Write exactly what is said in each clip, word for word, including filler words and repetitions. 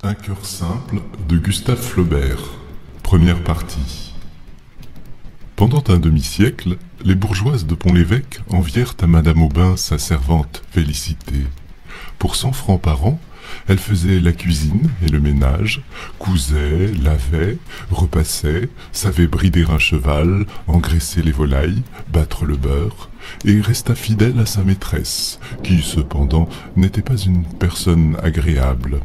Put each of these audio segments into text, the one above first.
Un cœur simple de Gustave Flaubert. Première partie. Pendant un demi-siècle, les bourgeoises de Pont-l'Évêque envièrent à Madame Aubin sa servante Félicité. Pour cent francs par an, elle faisait la cuisine et le ménage, cousait, lavait, repassait, savait brider un cheval, engraisser les volailles, battre le beurre, et resta fidèle à sa maîtresse, qui cependant n'était pas une personne agréable.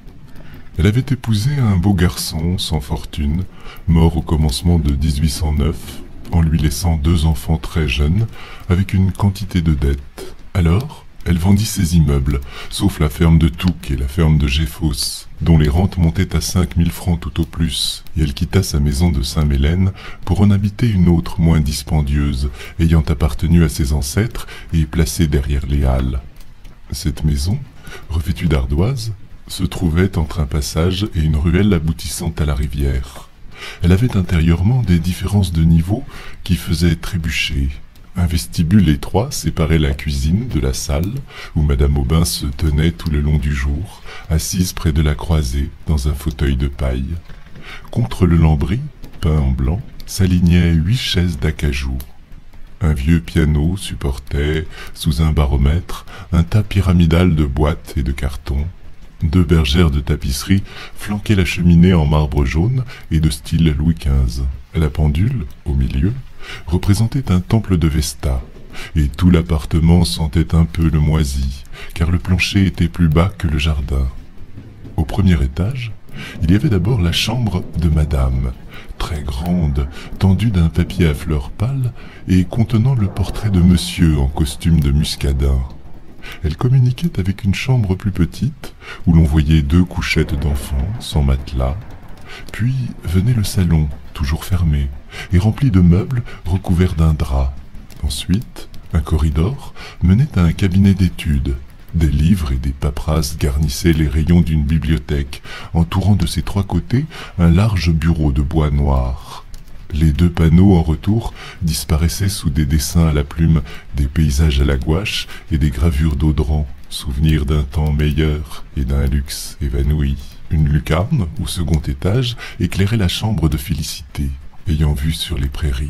Elle avait épousé un beau garçon sans fortune, mort au commencement de dix-huit cent neuf, en lui laissant deux enfants très jeunes, avec une quantité de dettes. Alors, elle vendit ses immeubles, sauf la ferme de Touques et la ferme de Géfos, dont les rentes montaient à cinq mille francs tout au plus, et elle quitta sa maison de Saint-Mélène pour en habiter une autre moins dispendieuse, ayant appartenu à ses ancêtres et placée derrière les halles. Cette maison, revêtue d'ardoises, se trouvait entre un passage et une ruelle aboutissant à la rivière. Elle avait intérieurement des différences de niveau qui faisaient trébucher. Un vestibule étroit séparait la cuisine de la salle, où Madame Aubin se tenait tout le long du jour, assise près de la croisée, dans un fauteuil de paille. Contre le lambris, peint en blanc, s'alignaient huit chaises d'acajou. Un vieux piano supportait, sous un baromètre, un tas pyramidal de boîtes et de cartons. Deux bergères de tapisserie flanquaient la cheminée en marbre jaune et de style Louis quinze. La pendule, au milieu, représentait un temple de Vesta, et tout l'appartement sentait un peu le moisi, car le plancher était plus bas que le jardin. Au premier étage, il y avait d'abord la chambre de Madame, très grande, tendue d'un papier à fleurs pâles et contenant le portrait de Monsieur en costume de muscadin. Elle communiquait avec une chambre plus petite, où l'on voyait deux couchettes d'enfants, sans matelas. Puis venait le salon, toujours fermé, et rempli de meubles recouverts d'un drap. Ensuite, un corridor menait à un cabinet d'études. Des livres et des paperasses garnissaient les rayons d'une bibliothèque, entourant de ses trois côtés un large bureau de bois noir. Les deux panneaux en retour disparaissaient sous des dessins à la plume, des paysages à la gouache et des gravures d'Audran, souvenirs d'un temps meilleur et d'un luxe évanoui. Une lucarne, au second étage, éclairait la chambre de Félicité, ayant vue sur les prairies.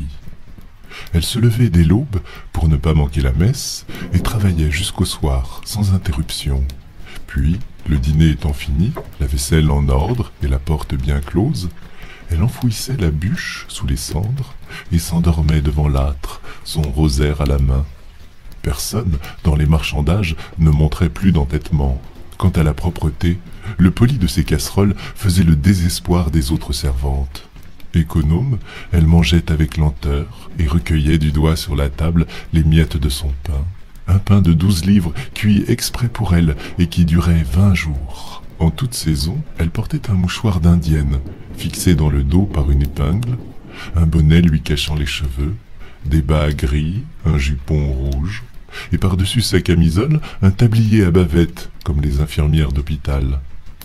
Elle se levait dès l'aube pour ne pas manquer la messe et travaillait jusqu'au soir, sans interruption. Puis, le dîner étant fini, la vaisselle en ordre et la porte bien close, elle enfouissait la bûche sous les cendres et s'endormait devant l'âtre, son rosaire à la main. Personne, dans les marchandages, ne montrait plus d'entêtement. Quant à la propreté, le poli de ses casseroles faisait le désespoir des autres servantes. Économe, elle mangeait avec lenteur et recueillait du doigt sur la table les miettes de son pain. Un pain de douze livres cuit exprès pour elle et qui durait vingt jours. En toute saison, elle portait un mouchoir d'indienne, fixé dans le dos par une épingle, un bonnet lui cachant les cheveux, des bas gris, un jupon rouge, et par-dessus sa camisole, un tablier à bavette, comme les infirmières d'hôpital.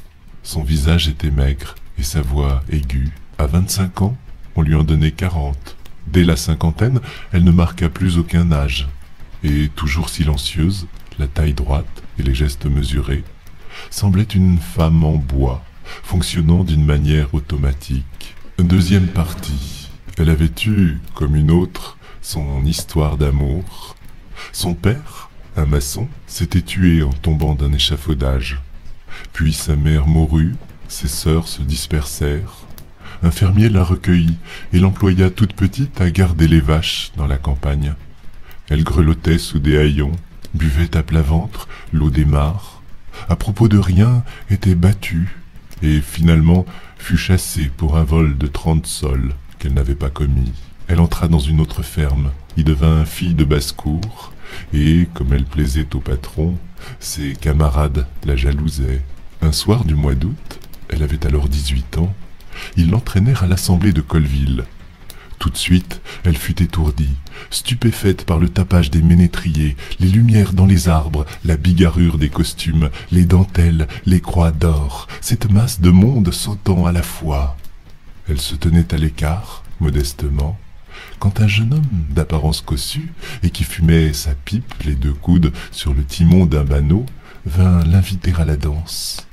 Son visage était maigre, et sa voix aiguë. À vingt-cinq ans, on lui en donnait quarante. Dès la cinquantaine, elle ne marqua plus aucun âge, et toujours silencieuse, la taille droite et les gestes mesurés, semblait une femme en bois, fonctionnant d'une manière automatique. Deuxième partie. Elle avait eu, comme une autre, son histoire d'amour. Son père, un maçon, s'était tué en tombant d'un échafaudage. Puis sa mère mourut, ses sœurs se dispersèrent. Un fermier la recueillit et l'employa toute petite à garder les vaches dans la campagne. Elle grelottait sous des haillons, buvait à plat ventre l'eau des mares, à propos de rien, était battue, et finalement fut chassée pour un vol de trente sols qu'elle n'avait pas commis. Elle entra dans une autre ferme, y devint fille de basse-cour, et, comme elle plaisait au patron, ses camarades la jalousaient. Un soir du mois d'août, elle avait alors dix-huit ans, ils l'entraînèrent à l'assemblée de Colleville. Tout de suite, elle fut étourdie, stupéfaite par le tapage des ménétriers, les lumières dans les arbres, la bigarrure des costumes, les dentelles, les croix d'or, cette masse de monde sautant à la fois. Elle se tenait à l'écart, modestement, quand un jeune homme d'apparence cossue et qui fumait sa pipe les deux coudes sur le timon d'un banneau vint l'inviter à la danse.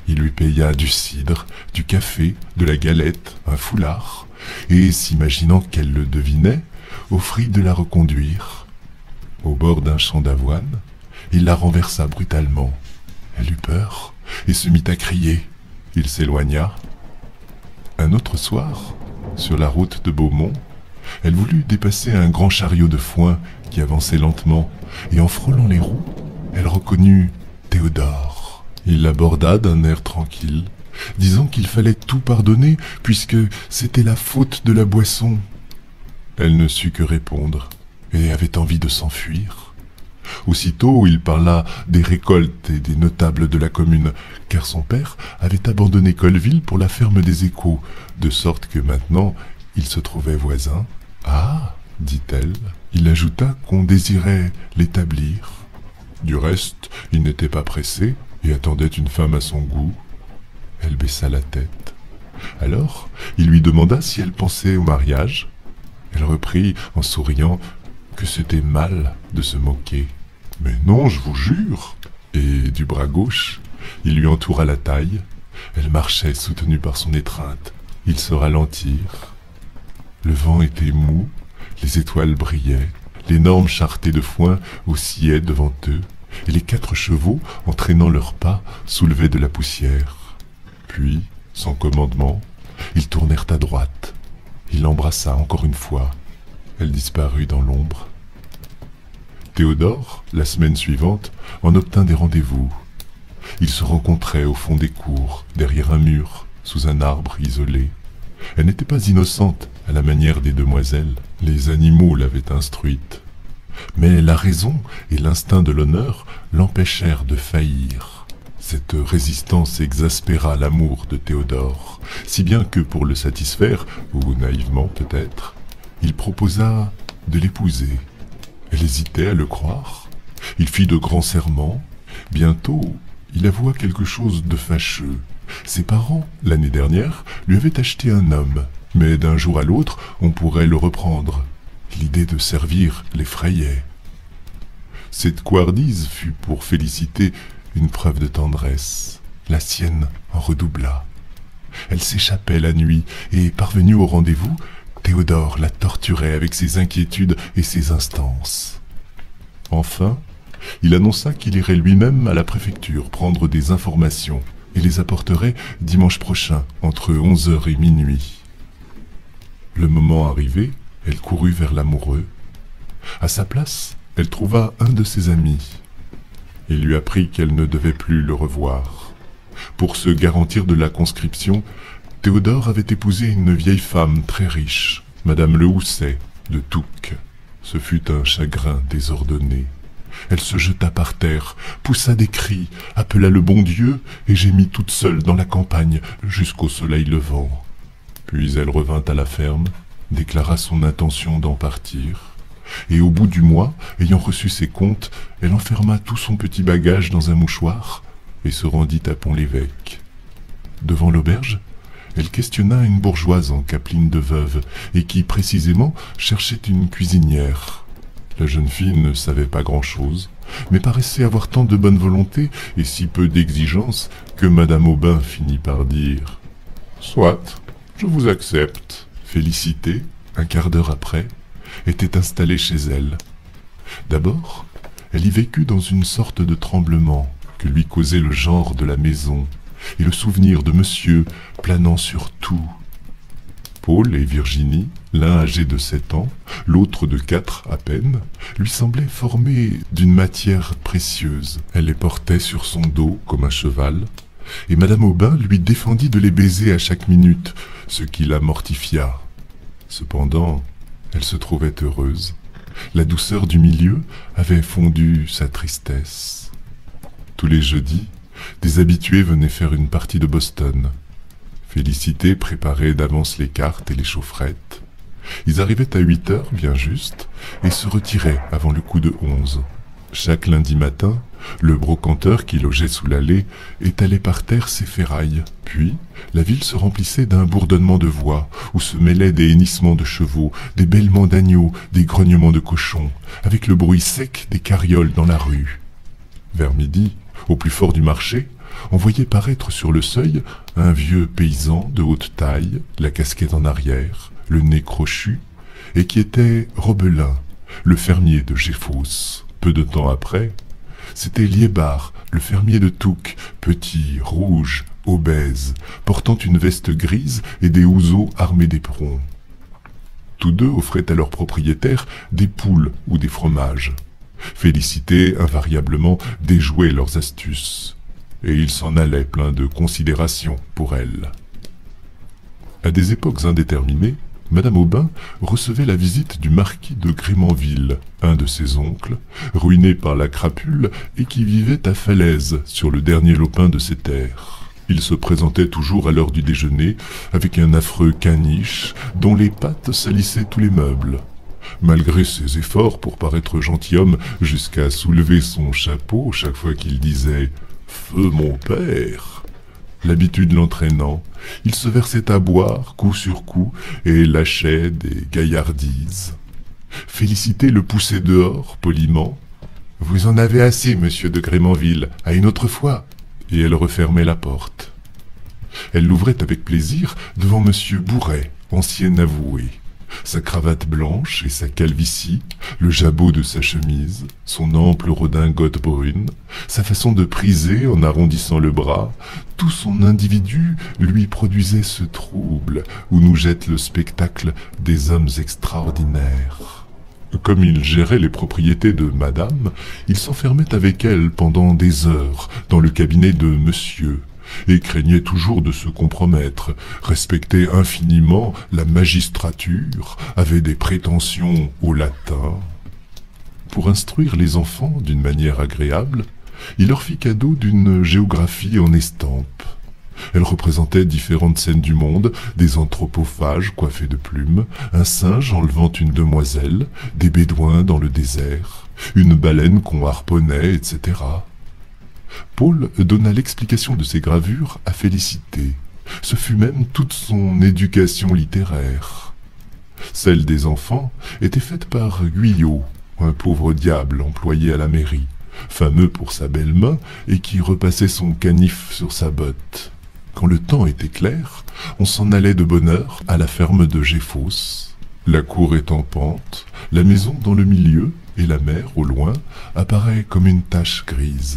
Il lui paya du cidre, du café, de la galette, un foulard, et, s'imaginant qu'elle le devinait, offrit de la reconduire. Au bord d'un champ d'avoine, il la renversa brutalement. Elle eut peur et se mit à crier. Il s'éloigna. Un autre soir, sur la route de Beaumont, elle voulut dépasser un grand chariot de foin qui avançait lentement, et en frôlant les roues, elle reconnut Théodore. Il l'aborda d'un air tranquille, disant qu'il fallait tout pardonner puisque c'était la faute de la boisson. Elle ne sut que répondre et avait envie de s'enfuir. Aussitôt, il parla des récoltes et des notables de la commune, car son père avait abandonné Colleville pour la ferme des Échos, de sorte que maintenant, il se trouvait voisin. « Ah !» dit-elle. Il ajouta qu'on désirait l'établir. Du reste, il n'était pas pressé et attendait une femme à son goût. Elle baissa la tête. Alors, il lui demanda si elle pensait au mariage. Elle reprit, en souriant, que c'était mal de se moquer. « Mais non, je vous jure !» Et du bras gauche, il lui entoura la taille. Elle marchait soutenue par son étreinte. Ils se ralentirent. Le vent était mou, les étoiles brillaient, l'énorme charreté de foin oscillait devant eux, et les quatre chevaux, entraînant leurs pas, soulevaient de la poussière. Puis, sans commandement, ils tournèrent à droite. Il l'embrassa encore une fois. Elle disparut dans l'ombre. Théodore, la semaine suivante, en obtint des rendez-vous. Ils se rencontraient au fond des cours, derrière un mur, sous un arbre isolé. Elle n'était pas innocente, à la manière des demoiselles. Les animaux l'avaient instruite. Mais la raison et l'instinct de l'honneur l'empêchèrent de faillir. Cette résistance exaspéra l'amour de Théodore, si bien que pour le satisfaire, ou naïvement peut-être, il proposa de l'épouser. Elle hésitait à le croire. Il fit de grands serments. Bientôt, il avoua quelque chose de fâcheux. Ses parents, l'année dernière, lui avaient acheté un homme, mais d'un jour à l'autre, on pourrait le reprendre. L'idée de servir l'effrayait. Cette couardise fut pour Félicité une preuve de tendresse. La sienne en redoubla. Elle s'échappait la nuit, et parvenue au rendez-vous, Théodore la torturait avec ses inquiétudes et ses instances. Enfin, il annonça qu'il irait lui-même à la préfecture prendre des informations et les apporterait dimanche prochain, entre onze heures et minuit. Le moment arrivé, elle courut vers l'amoureux. À sa place, elle trouva un de ses amis. Il lui apprit qu'elle ne devait plus le revoir. Pour se garantir de la conscription, Théodore avait épousé une vieille femme très riche, Madame Le Housset, de Touques. Ce fut un chagrin désordonné. Elle se jeta par terre, poussa des cris, appela le bon Dieu et gémit toute seule dans la campagne jusqu'au soleil levant. Puis elle revint à la ferme, déclara son intention d'en partir, et au bout du mois, ayant reçu ses comptes, elle enferma tout son petit bagage dans un mouchoir et se rendit à Pont-l'Évêque. Devant l'auberge, elle questionna une bourgeoise en capeline de veuve et qui, précisément, cherchait une cuisinière. La jeune fille ne savait pas grand-chose, mais paraissait avoir tant de bonne volonté et si peu d'exigence que Madame Aubin finit par dire « Soit, je vous accepte. » Félicité, un quart d'heure après, était installée chez elle. D'abord, elle y vécut dans une sorte de tremblement que lui causait le genre de la maison et le souvenir de monsieur planant sur tout. Paul et Virginie, l'un âgé de sept ans, l'autre de quatre à peine, lui semblaient formés d'une matière précieuse. Elle les portait sur son dos comme un cheval, et Madame Aubin lui défendit de les baiser à chaque minute, ce qui la mortifia. Cependant, elle se trouvait heureuse. La douceur du milieu avait fondu sa tristesse. Tous les jeudis, des habitués venaient faire une partie de Boston. Félicité préparait d'avance les cartes et les chaufferettes. Ils arrivaient à huit heures, bien juste, et se retiraient avant le coup de onze. Chaque lundi matin, le brocanteur qui logeait sous l'allée étalait par terre ses ferrailles. Puis, la ville se remplissait d'un bourdonnement de voix, où se mêlaient des hennissements de chevaux, des bêlements d'agneaux, des grognements de cochons, avec le bruit sec des carrioles dans la rue. Vers midi, au plus fort du marché, on voyait paraître sur le seuil un vieux paysan de haute taille, la casquette en arrière, le nez crochu, et qui était Robelin, le fermier de Géfos. Peu de temps après, c'était Liébard, le fermier de Touques, petit, rouge, obèse, portant une veste grise et des houseaux armés d'éperons. Tous deux offraient à leurs propriétaires des poules ou des fromages. Félicité, invariablement, déjouait leurs astuces, et il s'en allait plein de considération pour elle. À des époques indéterminées, Madame Aubin recevait la visite du marquis de Grémanville, un de ses oncles, ruiné par la crapule et qui vivait à Falaise, sur le dernier lopin de ses terres. Il se présentait toujours à l'heure du déjeuner avec un affreux caniche dont les pattes salissaient tous les meubles. Malgré ses efforts pour paraître gentilhomme jusqu'à soulever son chapeau chaque fois qu'il disait « Feu mon père !» L'habitude l'entraînant, il se versait à boire coup sur coup et lâchait des gaillardises. Félicité le poussait dehors, poliment. « Vous en avez assez, monsieur de Grémanville, à une autre fois !» Et elle refermait la porte. Elle l'ouvrait avec plaisir devant monsieur Bourret, ancien avoué. Sa cravate blanche et sa calvitie, le jabot de sa chemise, son ample redingote brune, sa façon de priser en arrondissant le bras, tout son individu lui produisait ce trouble où nous jette le spectacle des hommes extraordinaires. Comme il gérait les propriétés de madame, il s'enfermait avec elle pendant des heures dans le cabinet de monsieur, et craignait toujours de se compromettre, respectait infiniment la magistrature, avait des prétentions au latin. Pour instruire les enfants d'une manière agréable, il leur fit cadeau d'une géographie en estampes. Elle représentait différentes scènes du monde, des anthropophages coiffés de plumes, un singe enlevant une demoiselle, des bédouins dans le désert, une baleine qu'on harponnait, et cetera. Paul donna l'explication de ces gravures à Félicité. Ce fut même toute son éducation littéraire. Celle des enfants était faite par Guyot, un pauvre diable employé à la mairie, fameux pour sa belle main et qui repassait son canif sur sa botte. Quand le temps était clair, on s'en allait de bonne heure à la ferme de Géfos. La cour est en pente, la maison dans le milieu et la mer, au loin, apparaît comme une tache grise.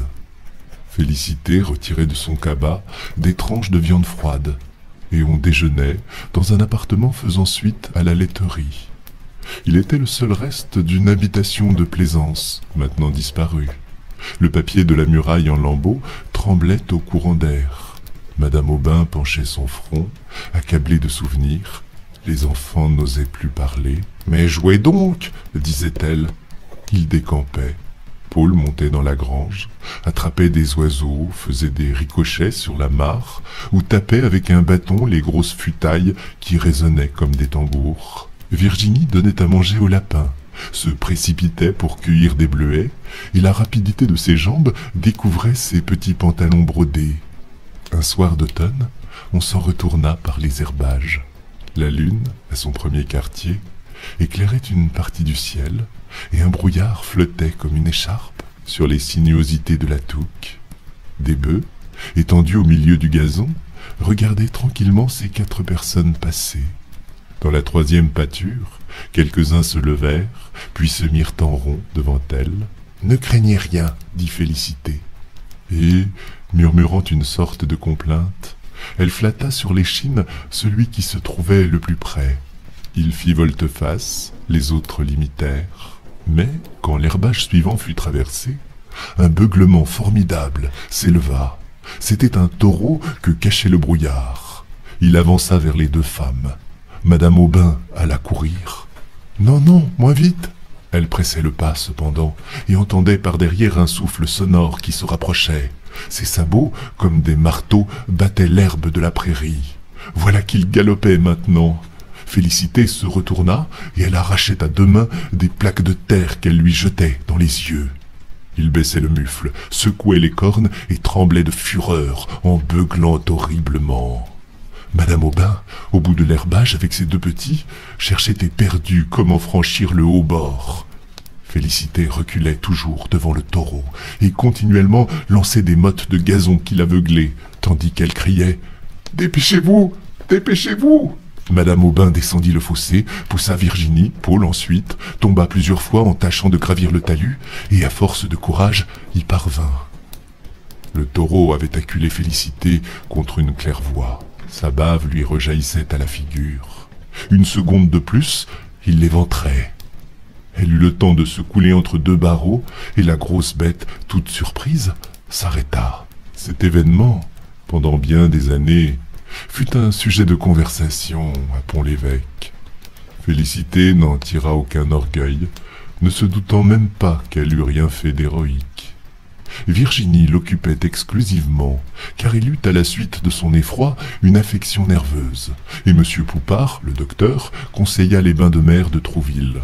Félicité retirait de son cabas des tranches de viande froide, et on déjeunait dans un appartement faisant suite à la laiterie. Il était le seul reste d'une habitation de plaisance, maintenant disparue. Le papier de la muraille en lambeaux tremblait au courant d'air. Madame Aubin penchait son front, accablée de souvenirs. Les enfants n'osaient plus parler. « Mais jouez donc !» disait-elle. Ils décampaient. Paul montait dans la grange, attrapait des oiseaux, faisait des ricochets sur la mare, ou tapait avec un bâton les grosses futailles qui résonnaient comme des tambours. Virginie donnait à manger aux lapins, se précipitait pour cueillir des bleuets, et la rapidité de ses jambes découvrait ses petits pantalons brodés. Un soir d'automne, on s'en retourna par les herbages. La lune, à son premier quartier, éclairait une partie du ciel, et un brouillard flottait comme une écharpe sur les sinuosités de la Touques. Des bœufs, étendus au milieu du gazon, regardaient tranquillement ces quatre personnes passer. Dans la troisième pâture, quelques-uns se levèrent, puis se mirent en rond devant elle. « Ne craignez rien, dit Félicité. » Et, murmurant une sorte de complainte, elle flatta sur l'échine celui qui se trouvait le plus près. Il fit volte-face, les autres l'imitèrent. Mais, quand l'herbage suivant fut traversé, un beuglement formidable s'éleva. C'était un taureau que cachait le brouillard. Il avança vers les deux femmes. Madame Aubin alla courir. « Non, non, moins vite !» Elle pressait le pas cependant, et entendait par derrière un souffle sonore qui se rapprochait. Ses sabots, comme des marteaux, battaient l'herbe de la prairie. Voilà qu'il galopait maintenant. Félicité se retourna, et elle arrachait à deux mains des plaques de terre qu'elle lui jetait dans les yeux. Il baissait le mufle, secouait les cornes et tremblait de fureur en beuglant horriblement. Madame Aubin, au bout de l'herbage avec ses deux petits, cherchait éperdue comment franchir le haut bord. Félicité reculait toujours devant le taureau et continuellement lançait des mottes de gazon qui l'aveuglaient, tandis qu'elle criait « Dépêchez-vous! Dépêchez-vous !» Madame Aubin descendit le fossé, poussa Virginie, Paul ensuite, tomba plusieurs fois en tâchant de gravir le talus, et à force de courage, y parvint. Le taureau avait acculé Félicité contre une claire-voie. Sa bave lui rejaillissait à la figure. Une seconde de plus, il l'éventrait. Elle eut le temps de se couler entre deux barreaux, et la grosse bête, toute surprise, s'arrêta. Cet événement, pendant bien des années, fut un sujet de conversation à Pont-l'Évêque. Félicité n'en tira aucun orgueil, ne se doutant même pas qu'elle eût rien fait d'héroïque. Virginie l'occupait exclusivement, car il eut à la suite de son effroi une affection nerveuse, et M. Poupart, le docteur, conseilla les bains de mer de Trouville.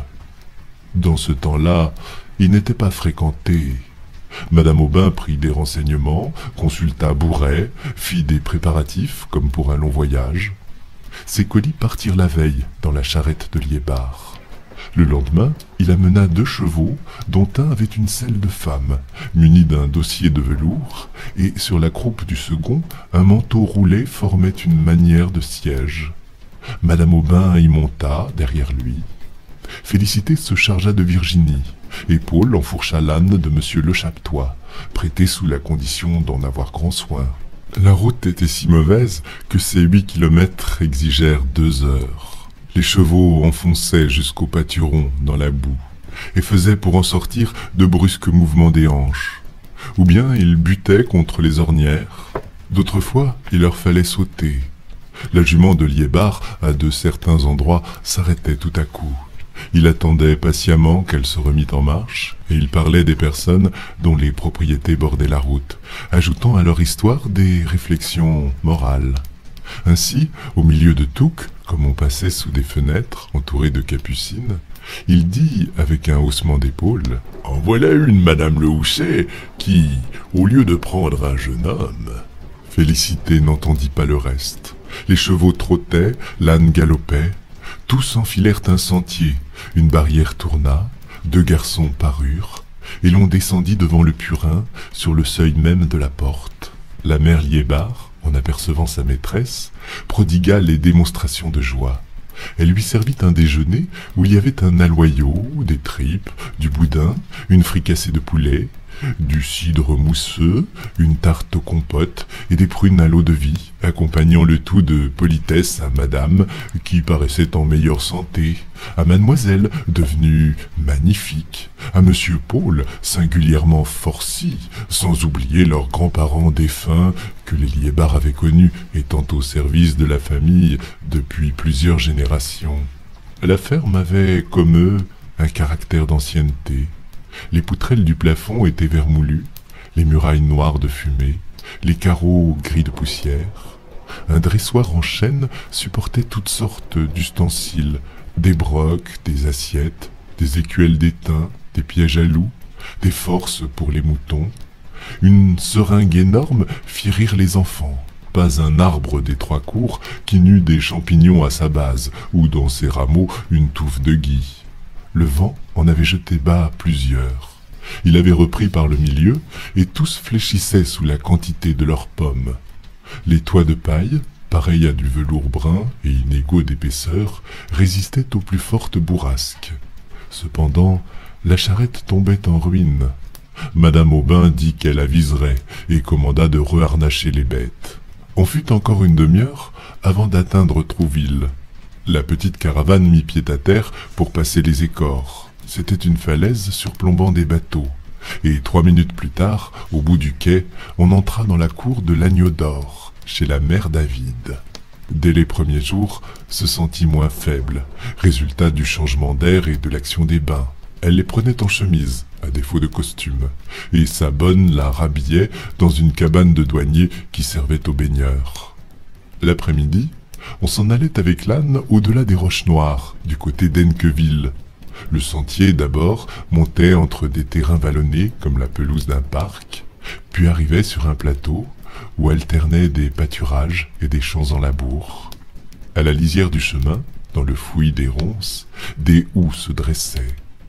Dans ce temps-là, il n'était pas fréquenté. Madame Aubin prit des renseignements, consulta Bourret, fit des préparatifs comme pour un long voyage. Ses colis partirent la veille dans la charrette de Liébard. Le lendemain, il amena deux chevaux, dont un avait une selle de femme, muni d'un dossier de velours, et sur la croupe du second, un manteau roulé formait une manière de siège. Madame Aubin y monta derrière lui. Félicité se chargea de Virginie, et Paul enfourcha l'âne de Monsieur Le Chapetois, prêté sous la condition d'en avoir grand soin. La route était si mauvaise que ces huit kilomètres exigèrent deux heures. Les chevaux enfonçaient jusqu'au pâturon dans la boue, et faisaient pour en sortir de brusques mouvements des hanches. Ou bien ils butaient contre les ornières, d'autres fois il leur fallait sauter. La jument de Liébard, à de certains endroits, s'arrêtait tout à coup. Il attendait patiemment qu'elle se remît en marche, et il parlait des personnes dont les propriétés bordaient la route, ajoutant à leur histoire des réflexions morales. Ainsi, au milieu de Touques, comme on passait sous des fenêtres entourées de capucines, il dit avec un haussement d'épaules « En voilà une, Madame le Houchet, qui, au lieu de prendre un jeune homme... » Félicité n'entendit pas le reste. Les chevaux trottaient, l'âne galopait. Tous enfilèrent un sentier, une barrière tourna, deux garçons parurent, et l'on descendit devant le purin, sur le seuil même de la porte. La mère Liébard, en apercevant sa maîtresse, prodigua les démonstrations de joie. Elle lui servit un déjeuner où il y avait un aloyau, des tripes, du boudin, une fricassée de poulet, du cidre mousseux, une tarte aux compotes et des prunes à l'eau-de-vie, accompagnant le tout de politesse à madame, qui paraissait en meilleure santé, à mademoiselle, devenue magnifique, à monsieur Paul, singulièrement forci, sans oublier leurs grands-parents défunts que les Liébard avaient connus, étant au service de la famille depuis plusieurs générations. La ferme avait, comme eux, un caractère d'ancienneté. Les poutrelles du plafond étaient vermoulues, les murailles noires de fumée, les carreaux gris de poussière. Un dressoir en chêne supportait toutes sortes d'ustensiles, des brocs, des assiettes, des écuelles d'étain, des pièges à loups, des forces pour les moutons. Une seringue énorme fit rire les enfants. Pas un arbre des trois cours qui n'eût des champignons à sa base, ou dans ses rameaux une touffe de gui. Le vent en avait jeté bas plusieurs. Il avait repris par le milieu, et tous fléchissaient sous la quantité de leurs pommes. Les toits de paille, pareils à du velours brun et inégaux d'épaisseur, résistaient aux plus fortes bourrasques. Cependant, la charrette tombait en ruine. Madame Aubin dit qu'elle aviserait, et commanda de reharnacher les bêtes. On fut encore une demi-heure avant d'atteindre Trouville. La petite caravane mit pied à terre pour passer les écores. C'était une falaise surplombant des bateaux. Et trois minutes plus tard, au bout du quai, on entra dans la cour de l'Agneau d'Or, chez la mère David. Dès les premiers jours, se sentit moins faible, résultat du changement d'air et de l'action des bains. Elle les prenait en chemise, à défaut de costume, et sa bonne la rhabillait dans une cabane de douanier qui servait aux baigneurs. L'après-midi, on s'en allait avec l'âne au-delà des roches noires, du côté d'Enqueville. Le sentier, d'abord, montait entre des terrains vallonnés comme la pelouse d'un parc, puis arrivait sur un plateau où alternaient des pâturages et des champs en labour. À la lisière du chemin, dans le fouillis des ronces, des houx se dressaient.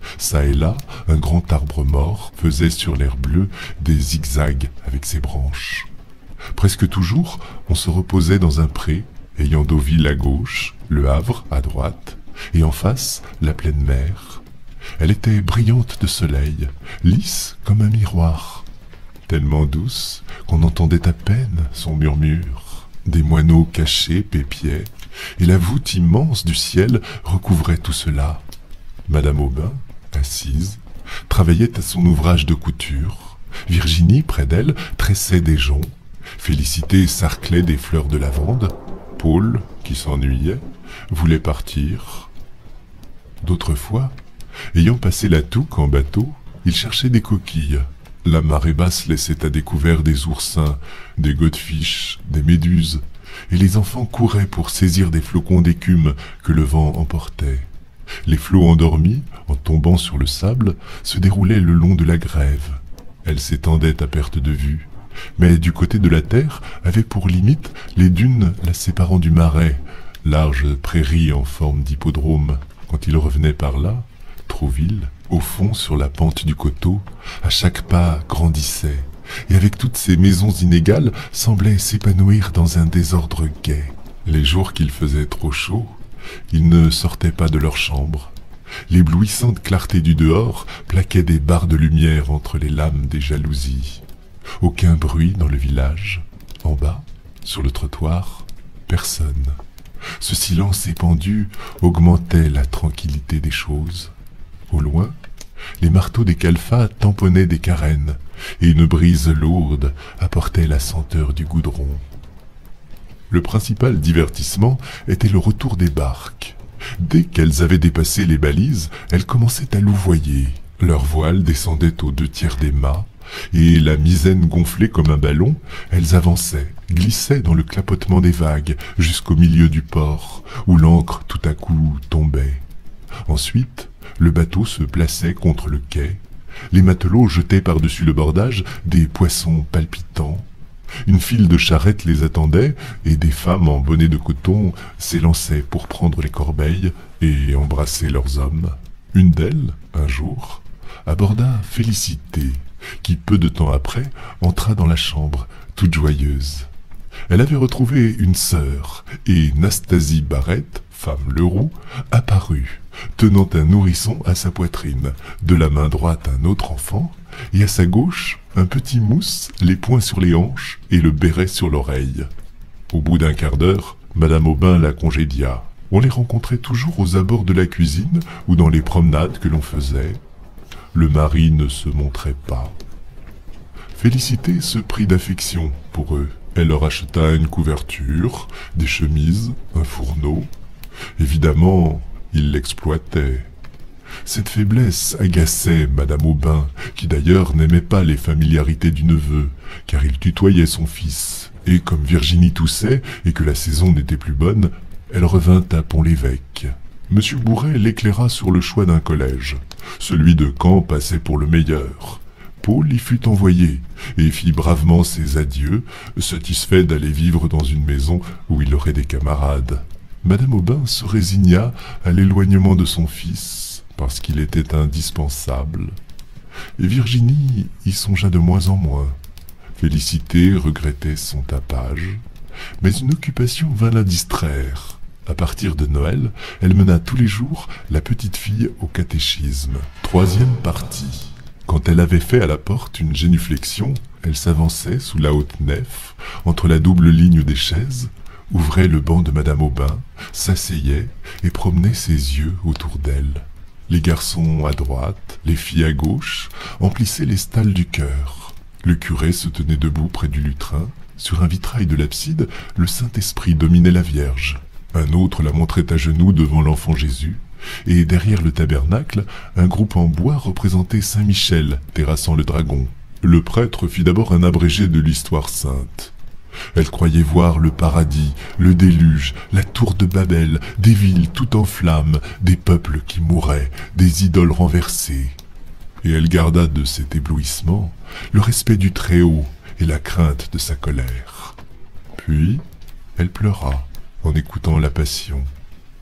Çà et là, un grand arbre mort faisait sur l'air bleu des zigzags avec ses branches. Presque toujours, on se reposait dans un pré, ayant Deauville à gauche, Le Havre à droite, et en face, la pleine mer. Elle était brillante de soleil, lisse comme un miroir, tellement douce qu'on entendait à peine son murmure. Des moineaux cachés pépiaient, et la voûte immense du ciel recouvrait tout cela. Madame Aubin, assise, travaillait à son ouvrage de couture. Virginie, près d'elle, tressait des joncs. Félicité sarclait des fleurs de lavande. Paul, qui s'ennuyait, voulait partir. D'autres fois, ayant passé la Touques en bateau, il cherchait des coquilles. La marée basse laissait à découvert des oursins, des godefishes, des méduses, et les enfants couraient pour saisir des flocons d'écume que le vent emportait. Les flots endormis, en tombant sur le sable, se déroulaient le long de la grève. Elle s'étendait à perte de vue, mais du côté de la terre avaient pour limite les dunes la séparant du marais, large prairie en forme d'hippodrome. Quand il revenait par là, Trouville, au fond sur la pente du coteau, à chaque pas grandissait, et avec toutes ces maisons inégales, semblait s'épanouir dans un désordre gai. Les jours qu'il faisait trop chaud, ils ne sortaient pas de leur chambre. L'éblouissante clarté du dehors plaquait des barres de lumière entre les lames des jalousies. Aucun bruit dans le village. En bas, sur le trottoir, personne. Ce silence épandu augmentait la tranquillité des choses. Au loin, les marteaux des calfats tamponnaient des carènes, et une brise lourde apportait la senteur du goudron. Le principal divertissement était le retour des barques. Dès qu'elles avaient dépassé les balises, elles commençaient à louvoyer. Leurs voiles descendaient aux deux tiers des mâts, et la misaine gonflée comme un ballon, elles avançaient, glissaient dans le clapotement des vagues jusqu'au milieu du port, où l'ancre tout à coup tombait. Ensuite, le bateau se plaçait contre le quai. Les matelots jetaient par-dessus le bordage des poissons palpitants. Une file de charrettes les attendait, et des femmes en bonnet de coton s'élançaient pour prendre les corbeilles et embrasser leurs hommes. Une d'elles, un jour, aborda Félicité, qui peu de temps après entra dans la chambre, toute joyeuse. Elle avait retrouvé une sœur, et Nastasie Barrette, femme Leroux, apparut, tenant un nourrisson à sa poitrine, de la main droite un autre enfant, et à sa gauche un petit mousse, les poings sur les hanches et le béret sur l'oreille. Au bout d'un quart d'heure, Madame Aubin la congédia. On les rencontrait toujours aux abords de la cuisine ou dans les promenades que l'on faisait. Le mari ne se montrait pas. Félicité se prit d'affection pour eux. Elle leur acheta une couverture, des chemises, un fourneau. Évidemment, ils l'exploitaient. Cette faiblesse agaçait Madame Aubin, qui d'ailleurs n'aimait pas les familiarités du neveu, car il tutoyait son fils. Et comme Virginie toussait et que la saison n'était plus bonne, elle revint à Pont-l'Évêque. Monsieur Bourret l'éclaira sur le choix d'un collège. Celui de Caen passait pour le meilleur. Paul y fut envoyé, et fit bravement ses adieux, satisfait d'aller vivre dans une maison où il aurait des camarades. Madame Aubin se résigna à l'éloignement de son fils, parce qu'il était indispensable. Et Virginie y songea de moins en moins. Félicité regrettait son tapage, mais une occupation vint la distraire. À partir de Noël, elle mena tous les jours la petite fille au catéchisme. Troisième partie. Quand elle avait fait à la porte une génuflexion, elle s'avançait sous la haute nef, entre la double ligne des chaises, ouvrait le banc de Madame Aubin, s'asseyait et promenait ses yeux autour d'elle. Les garçons à droite, les filles à gauche, emplissaient les stalles du chœur. Le curé se tenait debout près du lutrin. Sur un vitrail de l'abside, le Saint-Esprit dominait la Vierge. Un autre la montrait à genoux devant l'enfant Jésus, et derrière le tabernacle, un groupe en bois représentait Saint Michel terrassant le dragon. Le prêtre fit d'abord un abrégé de l'histoire sainte. Elle croyait voir le paradis, le déluge, la tour de Babel, des villes toutes en flammes, des peuples qui mouraient, des idoles renversées. Et elle garda de cet éblouissement le respect du Très-Haut et la crainte de sa colère. Puis, elle pleura en écoutant la Passion.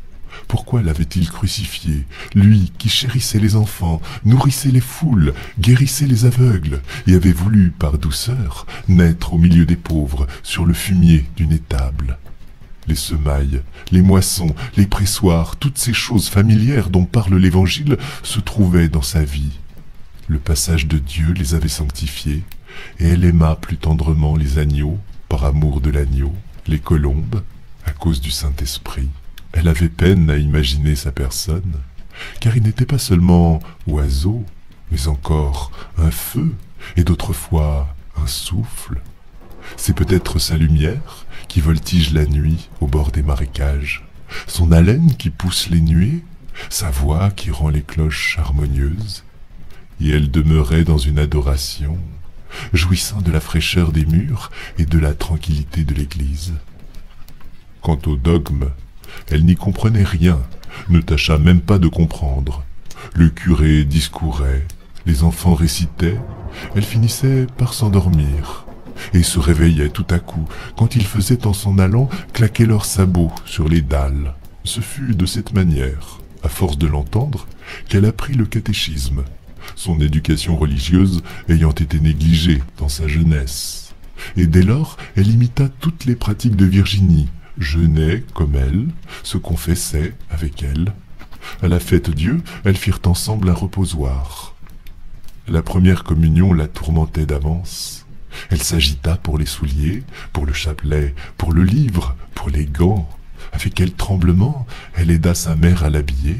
Pourquoi l'avait-il crucifié, lui qui chérissait les enfants, nourrissait les foules, guérissait les aveugles, et avait voulu, par douceur, naître au milieu des pauvres, sur le fumier d'une étable? Les semailles, les moissons, les pressoirs, toutes ces choses familières dont parle l'Évangile se trouvaient dans sa vie. Le passage de Dieu les avait sanctifiés, et elle aima plus tendrement les agneaux, par amour de l'agneau, les colombes, à cause du Saint-Esprit. Elle avait peine à imaginer sa personne, car il n'était pas seulement oiseau, mais encore un feu, et d'autres fois un souffle. C'est peut-être sa lumière qui voltige la nuit au bord des marécages, son haleine qui pousse les nuées, sa voix qui rend les cloches harmonieuses. Et elle demeurait dans une adoration, jouissant de la fraîcheur des murs et de la tranquillité de l'église. Quant au dogme, elle n'y comprenait rien, ne tâcha même pas de comprendre. Le curé discourait, les enfants récitaient, elle finissait par s'endormir, et se réveillait tout à coup, quand il faisait en s'en allant claquer leurs sabots sur les dalles. Ce fut de cette manière, à force de l'entendre, qu'elle apprit le catéchisme, son éducation religieuse ayant été négligée dans sa jeunesse. Et dès lors, elle imita toutes les pratiques de Virginie, jeûnait comme elle, se confessait avec elle. À la fête Dieu, elles firent ensemble un reposoir. La première communion la tourmentait d'avance. Elle s'agita pour les souliers, pour le chapelet, pour le livre, pour les gants. Avec quel tremblement elle aida sa mère à l'habiller.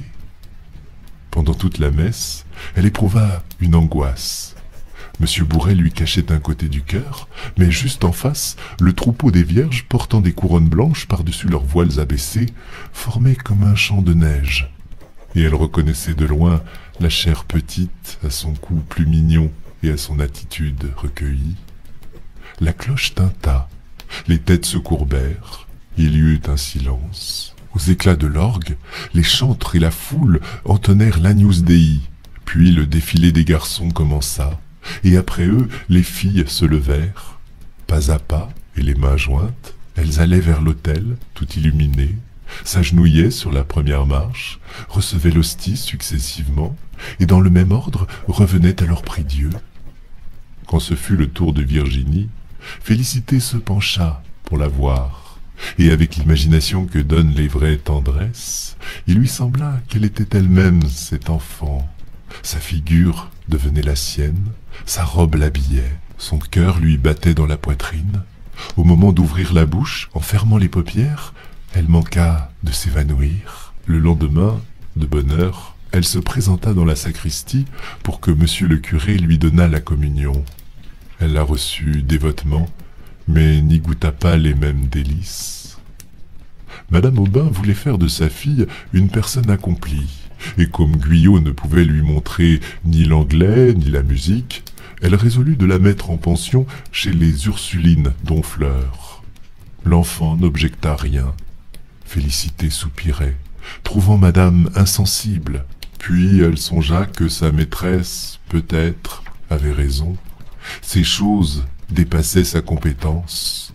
Pendant toute la messe, elle éprouva une angoisse. Monsieur Bourret lui cachait un côté du cœur, mais juste en face, le troupeau des vierges portant des couronnes blanches par-dessus leurs voiles abaissés formait comme un champ de neige. Et elle reconnaissait de loin la chair petite à son cou plus mignon et à son attitude recueillie. La cloche tinta, les têtes se courbèrent, il y eut un silence. Aux éclats de l'orgue, les chantres et la foule entonnèrent l'Agnus Dei, puis le défilé des garçons commença, et après eux, les filles se levèrent. Pas à pas, et les mains jointes, elles allaient vers l'autel, tout illuminé, s'agenouillaient sur la première marche, recevaient l'hostie successivement, et dans le même ordre revenaient à leur prie-Dieu. Quand ce fut le tour de Virginie, Félicité se pencha pour la voir, et avec l'imagination que donnent les vraies tendresses, il lui sembla qu'elle était elle-même cet enfant. Sa figure devenait la sienne, sa robe l'habillait, son cœur lui battait dans la poitrine. Au moment d'ouvrir la bouche, en fermant les paupières, elle manqua de s'évanouir. Le lendemain, de bonne heure, elle se présenta dans la sacristie pour que monsieur le curé lui donnât la communion. Elle la reçut dévotement, mais n'y goûta pas les mêmes délices. Madame Aubin voulait faire de sa fille une personne accomplie, et comme Guyot ne pouvait lui montrer ni l'anglais ni la musique, elle résolut de la mettre en pension chez les Ursulines d'Honfleur. L'enfant n'objecta rien. Félicité soupirait, trouvant madame insensible, puis elle songea que sa maîtresse, peut-être, avait raison. Ces choses dépassaient sa compétence.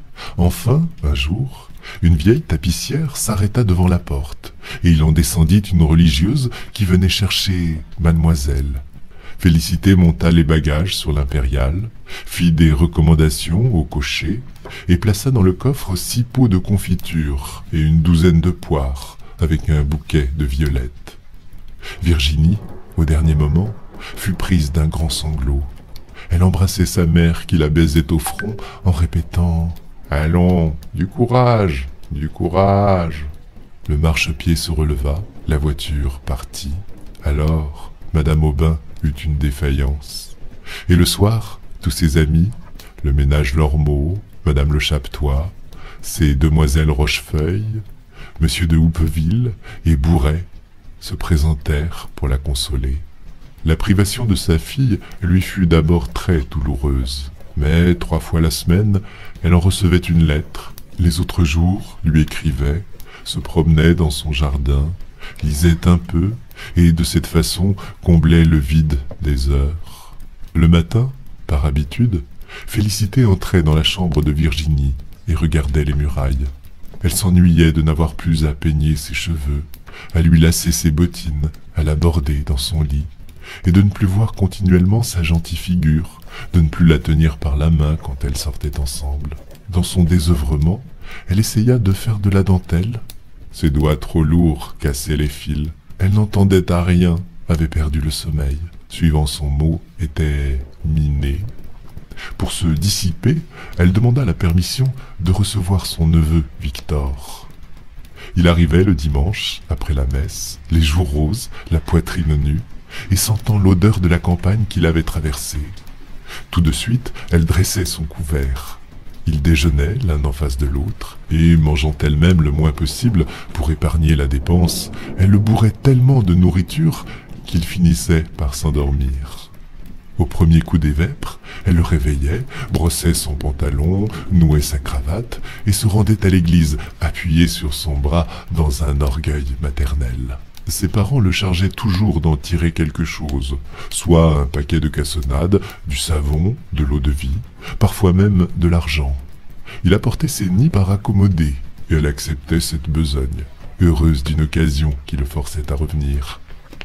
Enfin, un jour, une vieille tapissière s'arrêta devant la porte, et il en descendit une religieuse qui venait chercher mademoiselle. Félicité monta les bagages sur l'impériale, fit des recommandations au cocher, et plaça dans le coffre six pots de confiture et une douzaine de poires, avec un bouquet de violettes. Virginie, au dernier moment, fut prise d'un grand sanglot. Elle embrassait sa mère qui la baisait au front en répétant « Allons, du courage, du courage !» Le marchepied se releva, la voiture partit. Alors, madame Aubin eut une défaillance. Et le soir, tous ses amis, le ménage Lormeau, madame Le Chapetois, ses demoiselles Rochefeuille, monsieur de Houppeville et Bourret se présentèrent pour la consoler. La privation de sa fille lui fut d'abord très douloureuse, mais trois fois la semaine, elle en recevait une lettre. Les autres jours, lui écrivait, se promenait dans son jardin, lisait un peu, et de cette façon comblait le vide des heures. Le matin, par habitude, Félicité entrait dans la chambre de Virginie et regardait les murailles. Elle s'ennuyait de n'avoir plus à peigner ses cheveux, à lui lasser ses bottines, à la border dans son lit, et de ne plus voir continuellement sa gentille figure, de ne plus la tenir par la main quand elles sortaient ensemble. Dans son désœuvrement, elle essaya de faire de la dentelle. Ses doigts trop lourds cassaient les fils. Elle n'entendait à rien, avait perdu le sommeil. Suivant son mot, était minée. Pour se dissiper, elle demanda la permission de recevoir son neveu Victor. Il arrivait le dimanche, après la messe, les joues roses, la poitrine nue, et sentant l'odeur de la campagne qu'il avait traversée. Tout de suite, elle dressait son couvert. Ils déjeunaient l'un en face de l'autre, et mangeant elle-même le moins possible pour épargner la dépense, elle le bourrait tellement de nourriture qu'il finissait par s'endormir. Au premier coup des vêpres, elle le réveillait, brossait son pantalon, nouait sa cravate et se rendait à l'église, appuyée sur son bras dans un orgueil maternel. Ses parents le chargeaient toujours d'en tirer quelque chose, soit un paquet de cassonades, du savon, de l'eau de vie, parfois même de l'argent. Il apportait ses nids par accommoder, et elle acceptait cette besogne, heureuse d'une occasion qui le forçait à revenir.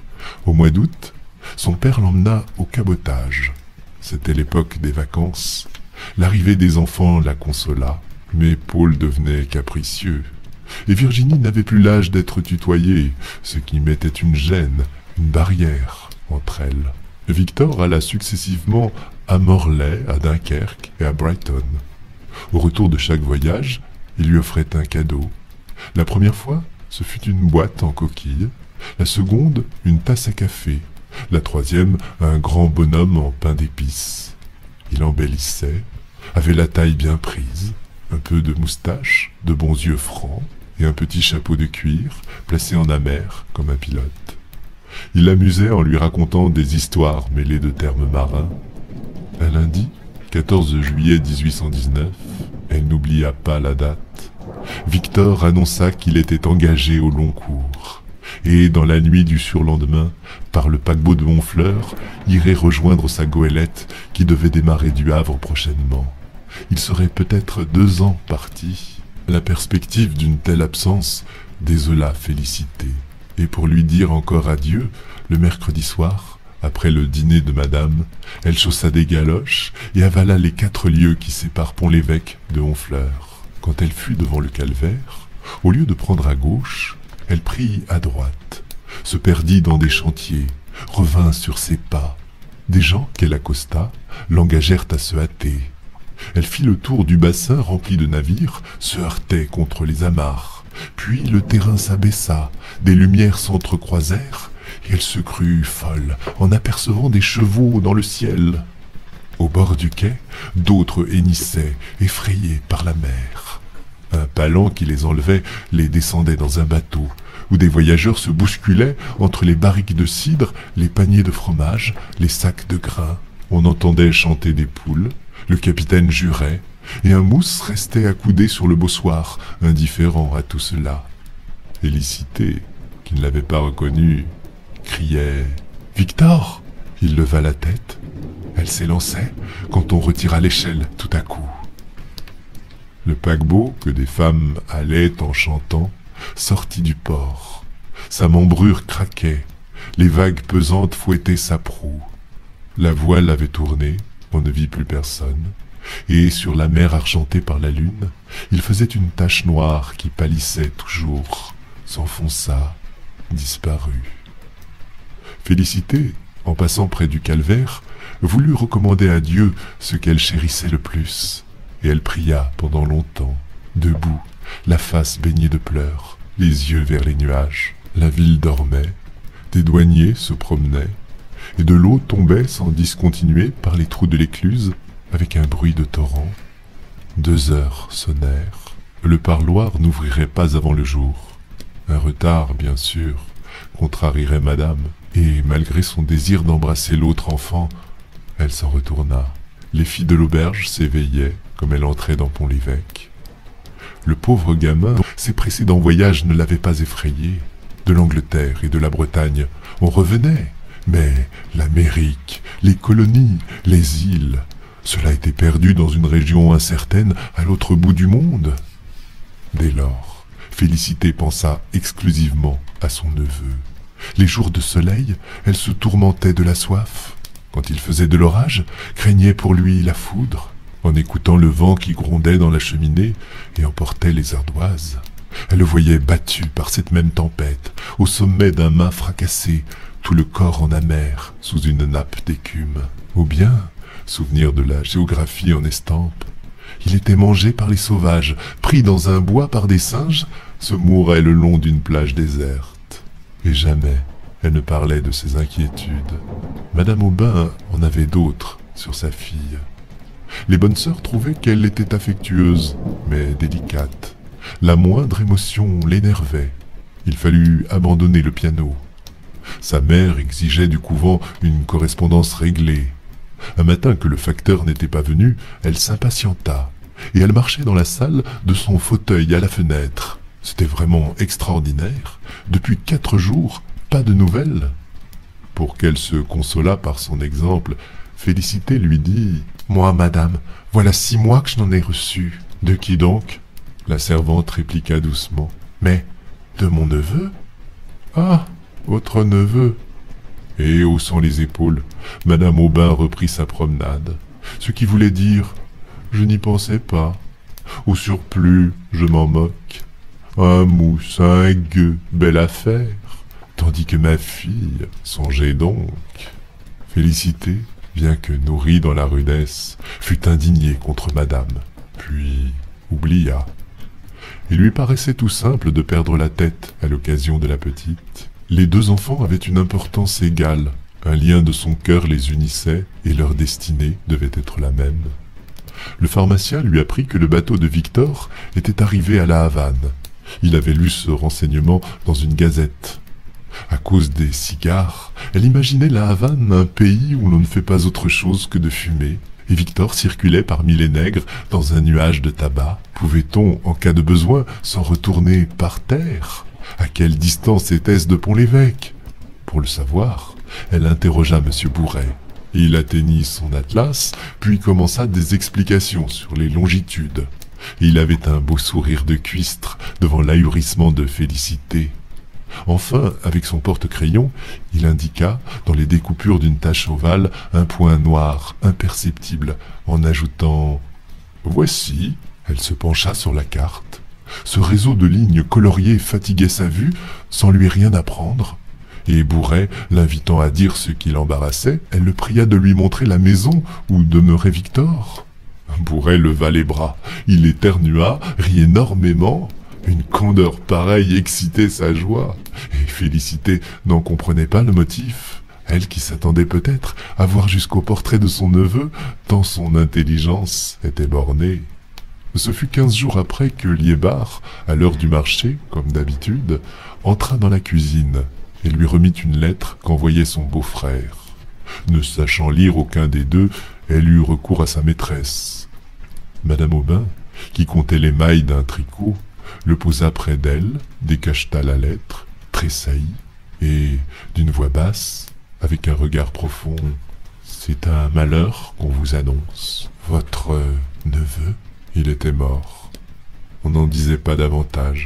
Au mois d'août, son père l'emmena au cabotage. C'était l'époque des vacances. L'arrivée des enfants la consola, mais Paul devenait capricieux. Et Virginie n'avait plus l'âge d'être tutoyée, ce qui mettait une gêne, une barrière entre elles. Victor alla successivement à Morlaix, à Dunkerque et à Brighton. Au retour de chaque voyage, il lui offrait un cadeau. La première fois, ce fut une boîte en coquille, la seconde, une tasse à café, la troisième, un grand bonhomme en pain d'épices. Il embellissait, avait la taille bien prise, un peu de moustache, de bons yeux francs, et un petit chapeau de cuir, placé en amère, comme un pilote. Il l'amusait en lui racontant des histoires mêlées de termes marins. Un lundi, quatorze juillet mille huit cent dix-neuf, elle n'oublia pas la date. Victor annonça qu'il était engagé au long cours, et dans la nuit du surlendemain, par le paquebot de Honfleur, irait rejoindre sa goélette qui devait démarrer du Havre prochainement. Il serait peut-être deux ans parti. La perspective d'une telle absence désola Félicité, et pour lui dire encore adieu, le mercredi soir, après le dîner de madame, elle chaussa des galoches et avala les quatre lieues qui séparent Pont-l'Évêque de Honfleur. Quand elle fut devant le calvaire, au lieu de prendre à gauche, elle prit à droite, se perdit dans des chantiers, revint sur ses pas. Des gens qu'elle accosta l'engagèrent à se hâter. Elle fit le tour du bassin rempli de navires, se heurtait contre les amarres. Puis le terrain s'abaissa, des lumières s'entrecroisèrent, et elle se crut folle en apercevant des chevaux dans le ciel. Au bord du quai, d'autres hennissaient, effrayés par la mer. Un palan qui les enlevait les descendait dans un bateau, où des voyageurs se bousculaient entre les barriques de cidre, les paniers de fromage, les sacs de grains. On entendait chanter des poules. Le capitaine jurait, et un mousse restait accoudé sur le bossoir, indifférent à tout cela. Félicité, qui ne l'avait pas reconnu, criait « Victor !» Il leva la tête. Elle s'élançait quand on retira l'échelle tout à coup. Le paquebot, que des femmes allaient en chantant, sortit du port. Sa membrure craquait, les vagues pesantes fouettaient sa proue. La voile avait tourné, on ne vit plus personne, et sur la mer argentée par la lune, il faisait une tache noire qui pâlissait toujours, s'enfonça, disparut. Félicité, en passant près du calvaire, voulut recommander à Dieu ce qu'elle chérissait le plus, et elle pria pendant longtemps, debout, la face baignée de pleurs, les yeux vers les nuages. La ville dormait, des douaniers se promenaient, et de l'eau tombait sans discontinuer par les trous de l'écluse avec un bruit de torrent. Deux heures sonnèrent. Le parloir n'ouvrirait pas avant le jour. Un retard, bien sûr, contrarierait madame, et malgré son désir d'embrasser l'autre enfant, elle s'en retourna. Les filles de l'auberge s'éveillaient comme elle entrait dans Pont-l'Évêque. Le pauvre gamin, ses précédents voyages ne l'avaient pas effrayé. De l'Angleterre et de la Bretagne, on revenait. Mais l'Amérique, les colonies, les îles, cela était perdu dans une région incertaine à l'autre bout du monde. Dès lors, Félicité pensa exclusivement à son neveu. Les jours de soleil, elle se tourmentait de la soif. Quand il faisait de l'orage, craignait pour lui la foudre, en écoutant le vent qui grondait dans la cheminée et emportait les ardoises. Elle le voyait battu par cette même tempête, au sommet d'un mât fracassé, tout le corps en amer, sous une nappe d'écume. Ou bien, souvenir de la géographie en estampe, il était mangé par les sauvages, pris dans un bois par des singes, se mourait le long d'une plage déserte. Et jamais elle ne parlait de ses inquiétudes. Madame Aubin en avait d'autres sur sa fille. Les bonnes sœurs trouvaient qu'elle était affectueuse, mais délicate. La moindre émotion l'énervait. Il fallut abandonner le piano. Sa mère exigeait du couvent une correspondance réglée. Un matin que le facteur n'était pas venu, elle s'impatienta, et elle marchait dans la salle de son fauteuil à la fenêtre. C'était vraiment extraordinaire. Depuis quatre jours, pas de nouvelles. Pour qu'elle se consolât par son exemple, Félicité lui dit « Moi, madame, voilà six mois que je n'en ai reçu. »« De qui donc ?» La servante répliqua doucement. « Mais de mon neveu ?»« Ah, votre neveu !» Et, haussant les épaules, Madame Aubin reprit sa promenade, ce qui voulait dire « Je n'y pensais pas. Au surplus, je m'en moque. Un mousse, un gueux, belle affaire. Tandis que ma fille, songez donc. » Félicité, bien que nourrie dans la rudesse, fut indignée contre Madame, puis oublia. Il lui paraissait tout simple de perdre la tête à l'occasion de la petite. Les deux enfants avaient une importance égale. Un lien de son cœur les unissait et leur destinée devait être la même. Le pharmacien lui apprit que le bateau de Victor était arrivé à la Havane. Il avait lu ce renseignement dans une gazette. À cause des cigares, elle imaginait la Havane un pays où l'on ne fait pas autre chose que de fumer, et Victor circulait parmi les nègres dans un nuage de tabac. Pouvait-on, en cas de besoin, s'en retourner par terre ? À quelle distance était-ce de Pont-l'Évêque? Pour le savoir, elle interrogea M. Bourret. Il atteignit son atlas, puis commença des explications sur les longitudes. Il avait un beau sourire de cuistre devant l'ahurissement de Félicité. Enfin, avec son porte-crayon, il indiqua, dans les découpures d'une tache ovale, un point noir, imperceptible, en ajoutant « Voici ». Elle se pencha sur la carte. Ce réseau de lignes coloriées fatiguait sa vue, sans lui rien apprendre. Et Bourret, l'invitant à dire ce qui l'embarrassait, elle le pria de lui montrer la maison où demeurait Victor. Bourret leva les bras, il éternua, rit énormément. Une candeur pareille excitait sa joie, et Félicité n'en comprenait pas le motif. Elle qui s'attendait peut-être à voir jusqu'au portrait de son neveu, tant son intelligence était bornée. Ce fut quinze jours après que Liébard, à l'heure du marché, comme d'habitude, entra dans la cuisine et lui remit une lettre qu'envoyait son beau-frère. Ne sachant lire aucun des deux, elle eut recours à sa maîtresse. Madame Aubin, qui comptait les mailles d'un tricot, le posa près d'elle, décacheta la lettre, tressaillit, et, d'une voix basse, avec un regard profond, « C'est un malheur qu'on vous annonce. Votre euh, neveu, il était mort. » On n'en disait pas davantage.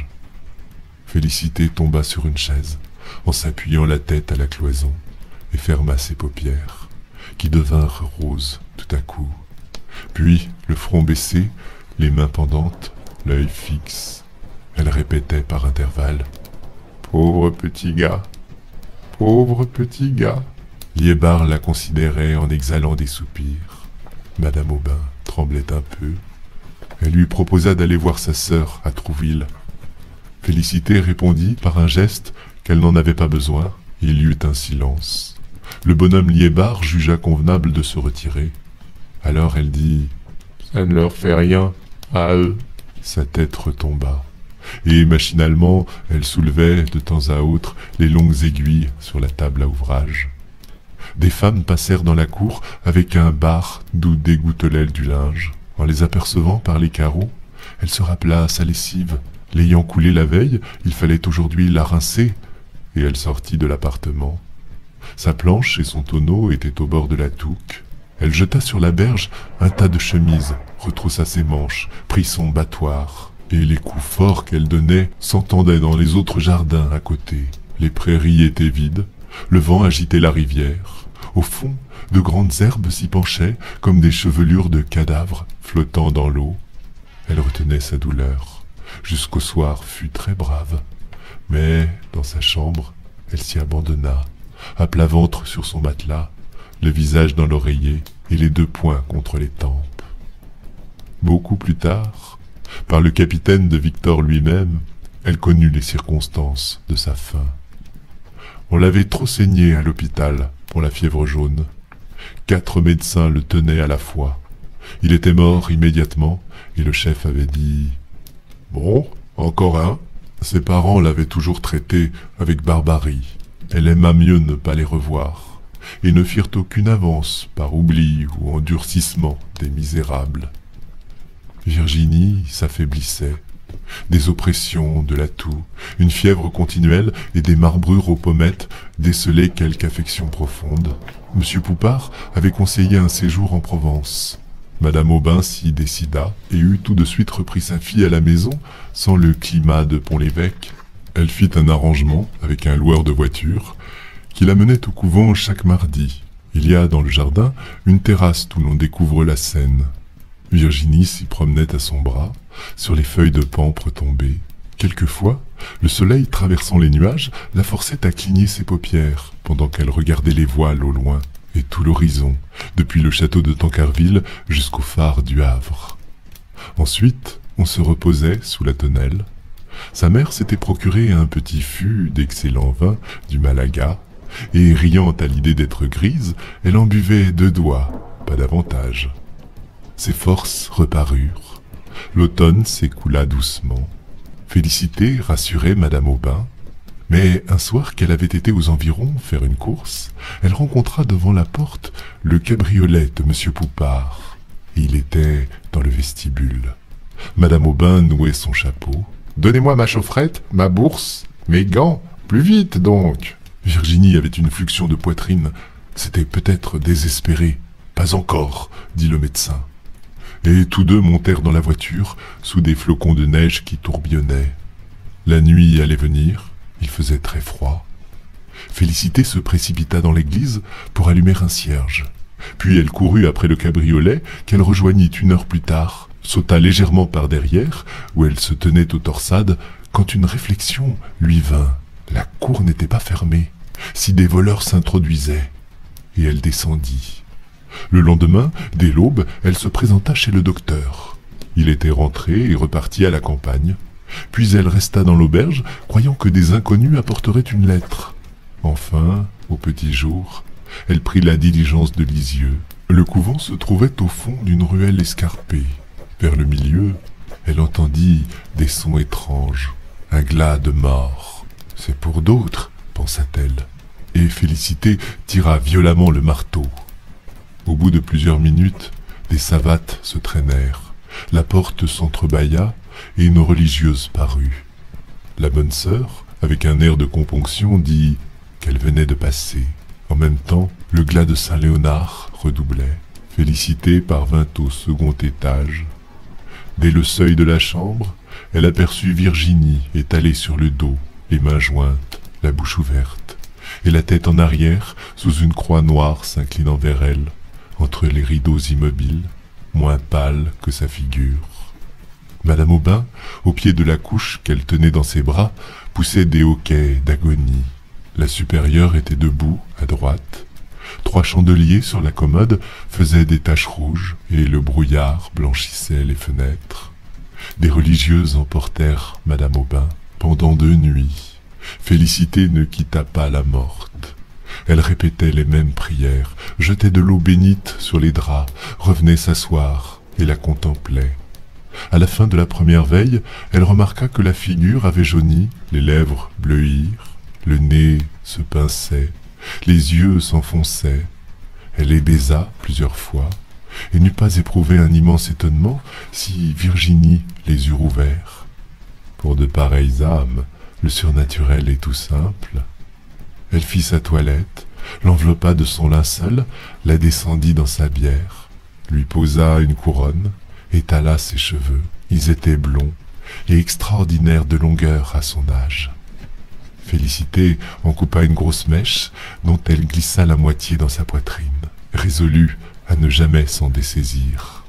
Félicité tomba sur une chaise, en s'appuyant la tête à la cloison, et ferma ses paupières, qui devinrent roses tout à coup. Puis, le front baissé, les mains pendantes, l'œil fixe, elle répétait par intervalles « Pauvre petit gars, pauvre petit gars !» Liébard la considérait en exhalant des soupirs. Madame Aubin tremblait un peu. Elle lui proposa d'aller voir sa sœur à Trouville. Félicité répondit par un geste qu'elle n'en avait pas besoin. Il y eut un silence. Le bonhomme Liébard jugea convenable de se retirer. Alors elle dit « Ça ne leur fait rien, à eux !» Sa tête retomba, et machinalement elle soulevait de temps à autre les longues aiguilles sur la table à ouvrage. Des femmes passèrent dans la cour avec un bar d'où dégouttelait du linge. En les apercevant par les carreaux, elle se rappela sa lessive. L'ayant coulée la veille, il fallait aujourd'hui la rincer, et elle sortit de l'appartement. Sa planche et son tonneau étaient au bord de la touque. Elle jeta sur la berge un tas de chemises, retroussa ses manches, prit son battoir, et les coups forts qu'elle donnait s'entendaient dans les autres jardins à côté. Les prairies étaient vides, le vent agitait la rivière. Au fond, de grandes herbes s'y penchaient comme des chevelures de cadavres flottant dans l'eau. Elle retenait sa douleur. Jusqu'au soir fut très brave. Mais, dans sa chambre, elle s'y abandonna, à plat ventre sur son matelas, le visage dans l'oreiller et les deux poings contre les tempes. Beaucoup plus tard, par le capitaine de Victor lui-même, elle connut les circonstances de sa fin. On l'avait trop saigné à l'hôpital pour la fièvre jaune. Quatre médecins le tenaient à la fois. Il était mort immédiatement et le chef avait dit « Bon, encore un ?» Ses parents l'avaient toujours traité avec barbarie. Elle aima mieux ne pas les revoir et ne firent aucune avance par oubli ou endurcissement des misérables. Virginie s'affaiblissait. Des oppressions, de la toux, une fièvre continuelle et des marbrures aux pommettes décelaient quelque affection profonde. Monsieur Poupart avait conseillé un séjour en Provence. Madame Aubin s'y décida et eut tout de suite repris sa fille à la maison sans le climat de Pont-l'Évêque. Elle fit un arrangement avec un loueur de voitures qui l'amenait au couvent chaque mardi. Il y a dans le jardin une terrasse d'où l'on découvre la Seine. Virginie s'y promenait à son bras, sur les feuilles de pampre tombées. Quelquefois, le soleil traversant les nuages la forçait à cligner ses paupières pendant qu'elle regardait les voiles au loin et tout l'horizon, depuis le château de Tancarville jusqu'au phare du Havre. Ensuite, on se reposait sous la tonnelle. Sa mère s'était procuré un petit fût d'excellent vin du Malaga, et riant à l'idée d'être grise, elle en buvait deux doigts, pas davantage. Ses forces reparurent. L'automne s'écoula doucement. Félicité rassurait Madame Aubin, mais un soir qu'elle avait été aux environs faire une course, elle rencontra devant la porte le cabriolet de Monsieur Poupart. Et il était dans le vestibule. Madame Aubin nouait son chapeau. « Donnez-moi ma chaufferette, ma bourse, mes gants, plus vite donc !» Virginie avait une fluxion de poitrine. C'était peut-être désespéré. « Pas encore, » dit le médecin. Et tous deux montèrent dans la voiture, sous des flocons de neige qui tourbillonnaient. La nuit allait venir, il faisait très froid. Félicité se précipita dans l'église pour allumer un cierge. Puis elle courut après le cabriolet qu'elle rejoignit une heure plus tard, sauta légèrement par derrière, où elle se tenait aux torsades, quand une réflexion lui vint. La cour n'était pas fermée, si des voleurs s'introduisaient. Et elle descendit. Le lendemain, dès l'aube, elle se présenta chez le docteur. Il était rentré et reparti à la campagne. Puis elle resta dans l'auberge, croyant que des inconnus apporteraient une lettre. Enfin, au petit jour, elle prit la diligence de Lisieux. Le couvent se trouvait au fond d'une ruelle escarpée. Vers le milieu, elle entendit des sons étranges, un glas de mort. « C'est pour d'autres, » pensa-t-elle, et Félicité tira violemment le marteau. Au bout de plusieurs minutes, des savates se traînèrent, la porte s'entrebâilla et une religieuse parut. La bonne sœur, avec un air de componction, dit qu'elle venait de passer. En même temps, le glas de Saint-Léonard redoublait. Félicité parvint au second étage. Dès le seuil de la chambre, elle aperçut Virginie étalée sur le dos, les mains jointes, la bouche ouverte, et la tête en arrière sous une croix noire s'inclinant vers elle, entre les rideaux immobiles, moins pâle que sa figure. Madame Aubin, au pied de la couche qu'elle tenait dans ses bras, poussait des hoquets d'agonie. La supérieure était debout, à droite. Trois chandeliers sur la commode faisaient des taches rouges, et le brouillard blanchissait les fenêtres. Des religieuses emportèrent Madame Aubin pendant deux nuits. Félicité ne quitta pas la morte. Elle répétait les mêmes prières, jetait de l'eau bénite sur les draps, revenait s'asseoir et la contemplait. À la fin de la première veille, elle remarqua que la figure avait jauni, les lèvres bleuirent, le nez se pinçait, les yeux s'enfonçaient. Elle les baisa plusieurs fois et n'eût pas éprouvé un immense étonnement si Virginie les eût rouverts. Pour de pareilles âmes, le surnaturel est tout simple. Elle fit sa toilette, l'enveloppa de son linceul, la descendit dans sa bière, lui posa une couronne, étala ses cheveux. Ils étaient blonds, et extraordinaire de longueur à son âge. Félicité en coupa une grosse mèche dont elle glissa la moitié dans sa poitrine, résolue à ne jamais s'en dessaisir.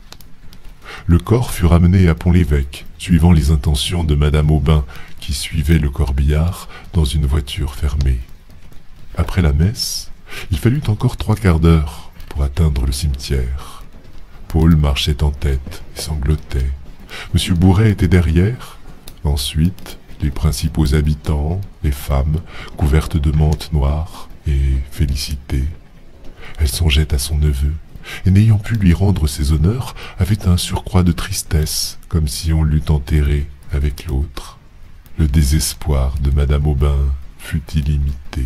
Le corps fut ramené à Pont-l'Évêque, suivant les intentions de Madame Aubin, qui suivait le corbillard dans une voiture fermée. Après la messe, il fallut encore trois quarts d'heure pour atteindre le cimetière. Paul marchait en tête et sanglotait. Monsieur Bourret était derrière. Ensuite, les principaux habitants, les femmes, couvertes de mantes noires, et Félicité. Elle songeait à son neveu, et n'ayant pu lui rendre ses honneurs, avait un surcroît de tristesse, comme si on l'eût enterré avec l'autre. Le désespoir de Madame Aubin fut illimité.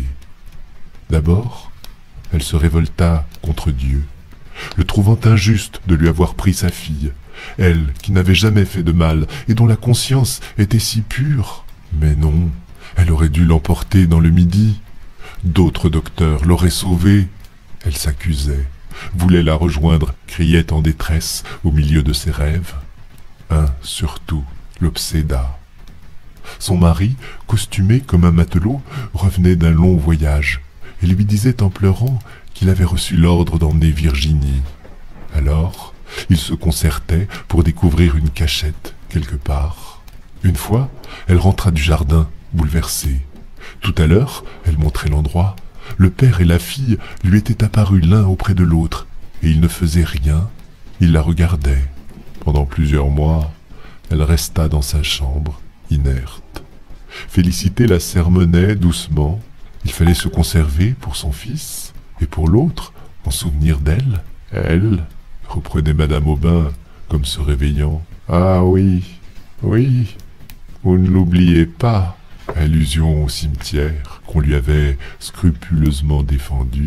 D'abord, elle se révolta contre Dieu, le trouvant injuste de lui avoir pris sa fille, elle qui n'avait jamais fait de mal et dont la conscience était si pure. Mais non, elle aurait dû l'emporter dans le Midi. D'autres docteurs l'auraient sauvée. Elle s'accusait, voulait la rejoindre, criait en détresse au milieu de ses rêves. Un, surtout, l'obséda. Son mari, costumé comme un matelot, revenait d'un long voyage et lui disait en pleurant qu'il avait reçu l'ordre d'emmener Virginie. Alors, ils se concertaient pour découvrir une cachette quelque part. Une fois, elle rentra du jardin, bouleversée. Tout à l'heure, elle montrait l'endroit. Le père et la fille lui étaient apparus l'un auprès de l'autre, et ils ne faisaient rien. Ils la regardaient. Pendant plusieurs mois, elle resta dans sa chambre, inerte. Félicité la sermonnait doucement. Il fallait se conserver pour son fils, et pour l'autre, en souvenir d'elle. Elle, reprenait Madame Aubin, comme se réveillant. Ah oui, oui, vous ne l'oubliez pas. Allusion au cimetière qu'on lui avait scrupuleusement défendu.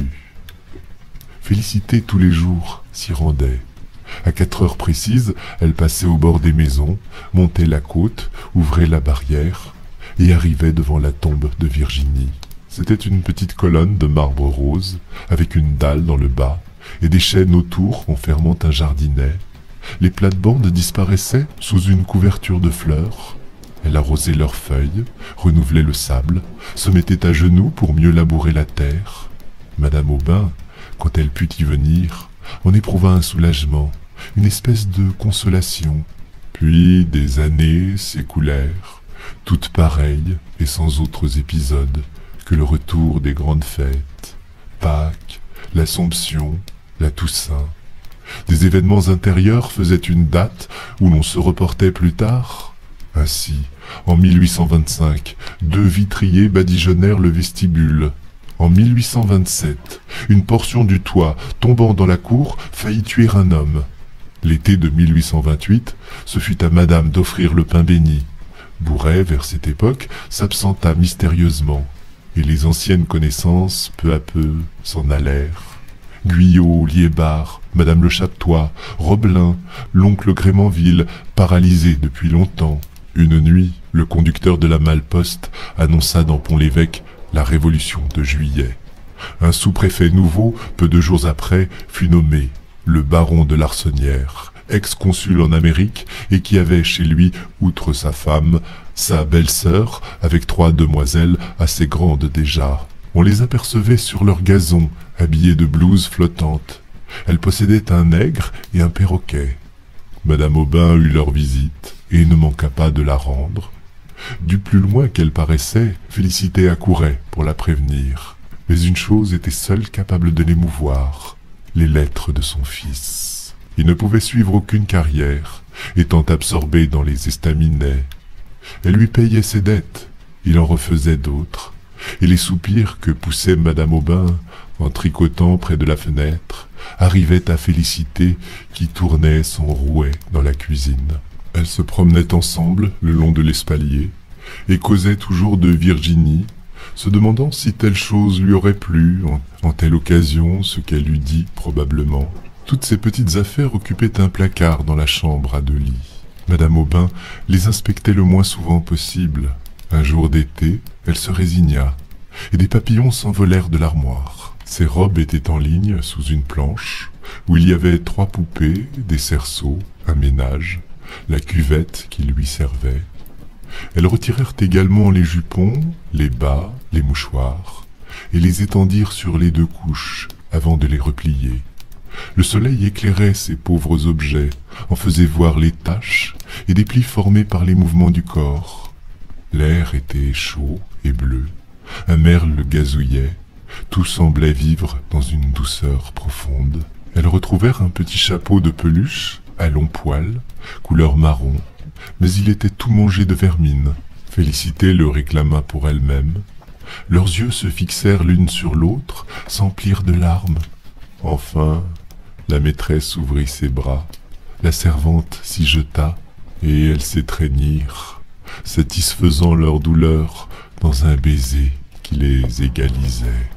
Félicité tous les jours s'y rendait. À quatre heures précises, elle passait au bord des maisons, montait la côte, ouvrait la barrière et arrivait devant la tombe de Virginie. C'était une petite colonne de marbre rose, avec une dalle dans le bas, et des chênes autour en fermant un jardinet. Les plates-bandes disparaissaient sous une couverture de fleurs. Elle arrosait leurs feuilles, renouvelait le sable, se mettait à genoux pour mieux labourer la terre. Madame Aubin, quand elle put y venir, en éprouva un soulagement, une espèce de consolation. Puis des années s'écoulèrent, toutes pareilles et sans autres épisodes que le retour des grandes fêtes, Pâques, l'Assomption, la Toussaint. Des événements intérieurs faisaient une date où l'on se reportait plus tard. Ainsi, en mille huit cent vingt-cinq, deux vitriers badigeonnèrent le vestibule. En mille huit cent vingt-sept, une portion du toit tombant dans la cour faillit tuer un homme. L'été de mille huit cent vingt-huit, ce fut à Madame d'offrir le pain béni. Bourret, vers cette époque, s'absenta mystérieusement, et les anciennes connaissances, peu à peu, s'en allèrent. Guyot, Liébard, Madame Le Chaptois, Robelin, l'oncle Grémanville, paralysé depuis longtemps. Une nuit, le conducteur de la malle-poste annonça dans Pont-l'Évêque la révolution de juillet. Un sous-préfet nouveau, peu de jours après, fut nommé, le baron de Larsonnière, ex-consul en Amérique et qui avait chez lui, outre sa femme, sa belle-sœur, avec trois demoiselles assez grandes déjà. On les apercevait sur leur gazon, habillées de blouses flottantes. Elles possédaient un nègre et un perroquet. Madame Aubin eut leur visite et ne manqua pas de la rendre. Du plus loin qu'elle paraissait, Félicité accourait pour la prévenir. Mais une chose était seule capable de l'émouvoir, les lettres de son fils. Il ne pouvait suivre aucune carrière, étant absorbé dans les estaminets. Elle lui payait ses dettes, il en refaisait d'autres, et les soupirs que poussait Madame Aubin, en tricotant près de la fenêtre, arrivaient à Félicité qui tournait son rouet dans la cuisine. Elles se promenaient ensemble le long de l'espalier, et causaient toujours de Virginie, se demandant si telle chose lui aurait plu, en, en telle occasion, ce qu'elle eût dit probablement. Toutes ces petites affaires occupaient un placard dans la chambre à deux lits. Madame Aubin les inspectait le moins souvent possible. Un jour d'été, elle se résigna, et des papillons s'envolèrent de l'armoire. Ses robes étaient en ligne sous une planche, où il y avait trois poupées, des cerceaux, un ménage, la cuvette qui lui servait. Elles retirèrent également les jupons, les bas, les mouchoirs, et les étendirent sur les deux couches avant de les replier. Le soleil éclairait ces pauvres objets, en faisait voir les taches et des plis formés par les mouvements du corps. L'air était chaud et bleu, un merle gazouillait, tout semblait vivre dans une douceur profonde. Elles retrouvèrent un petit chapeau de peluche, à longs poils, couleur marron, mais il était tout mangé de vermine. Félicité le réclama pour elle-même. Leurs yeux se fixèrent l'une sur l'autre, s'emplirent de larmes. Enfin, la maîtresse ouvrit ses bras, la servante s'y jeta, et elles s'étreignirent, satisfaisant leur douleur dans un baiser qui les égalisait.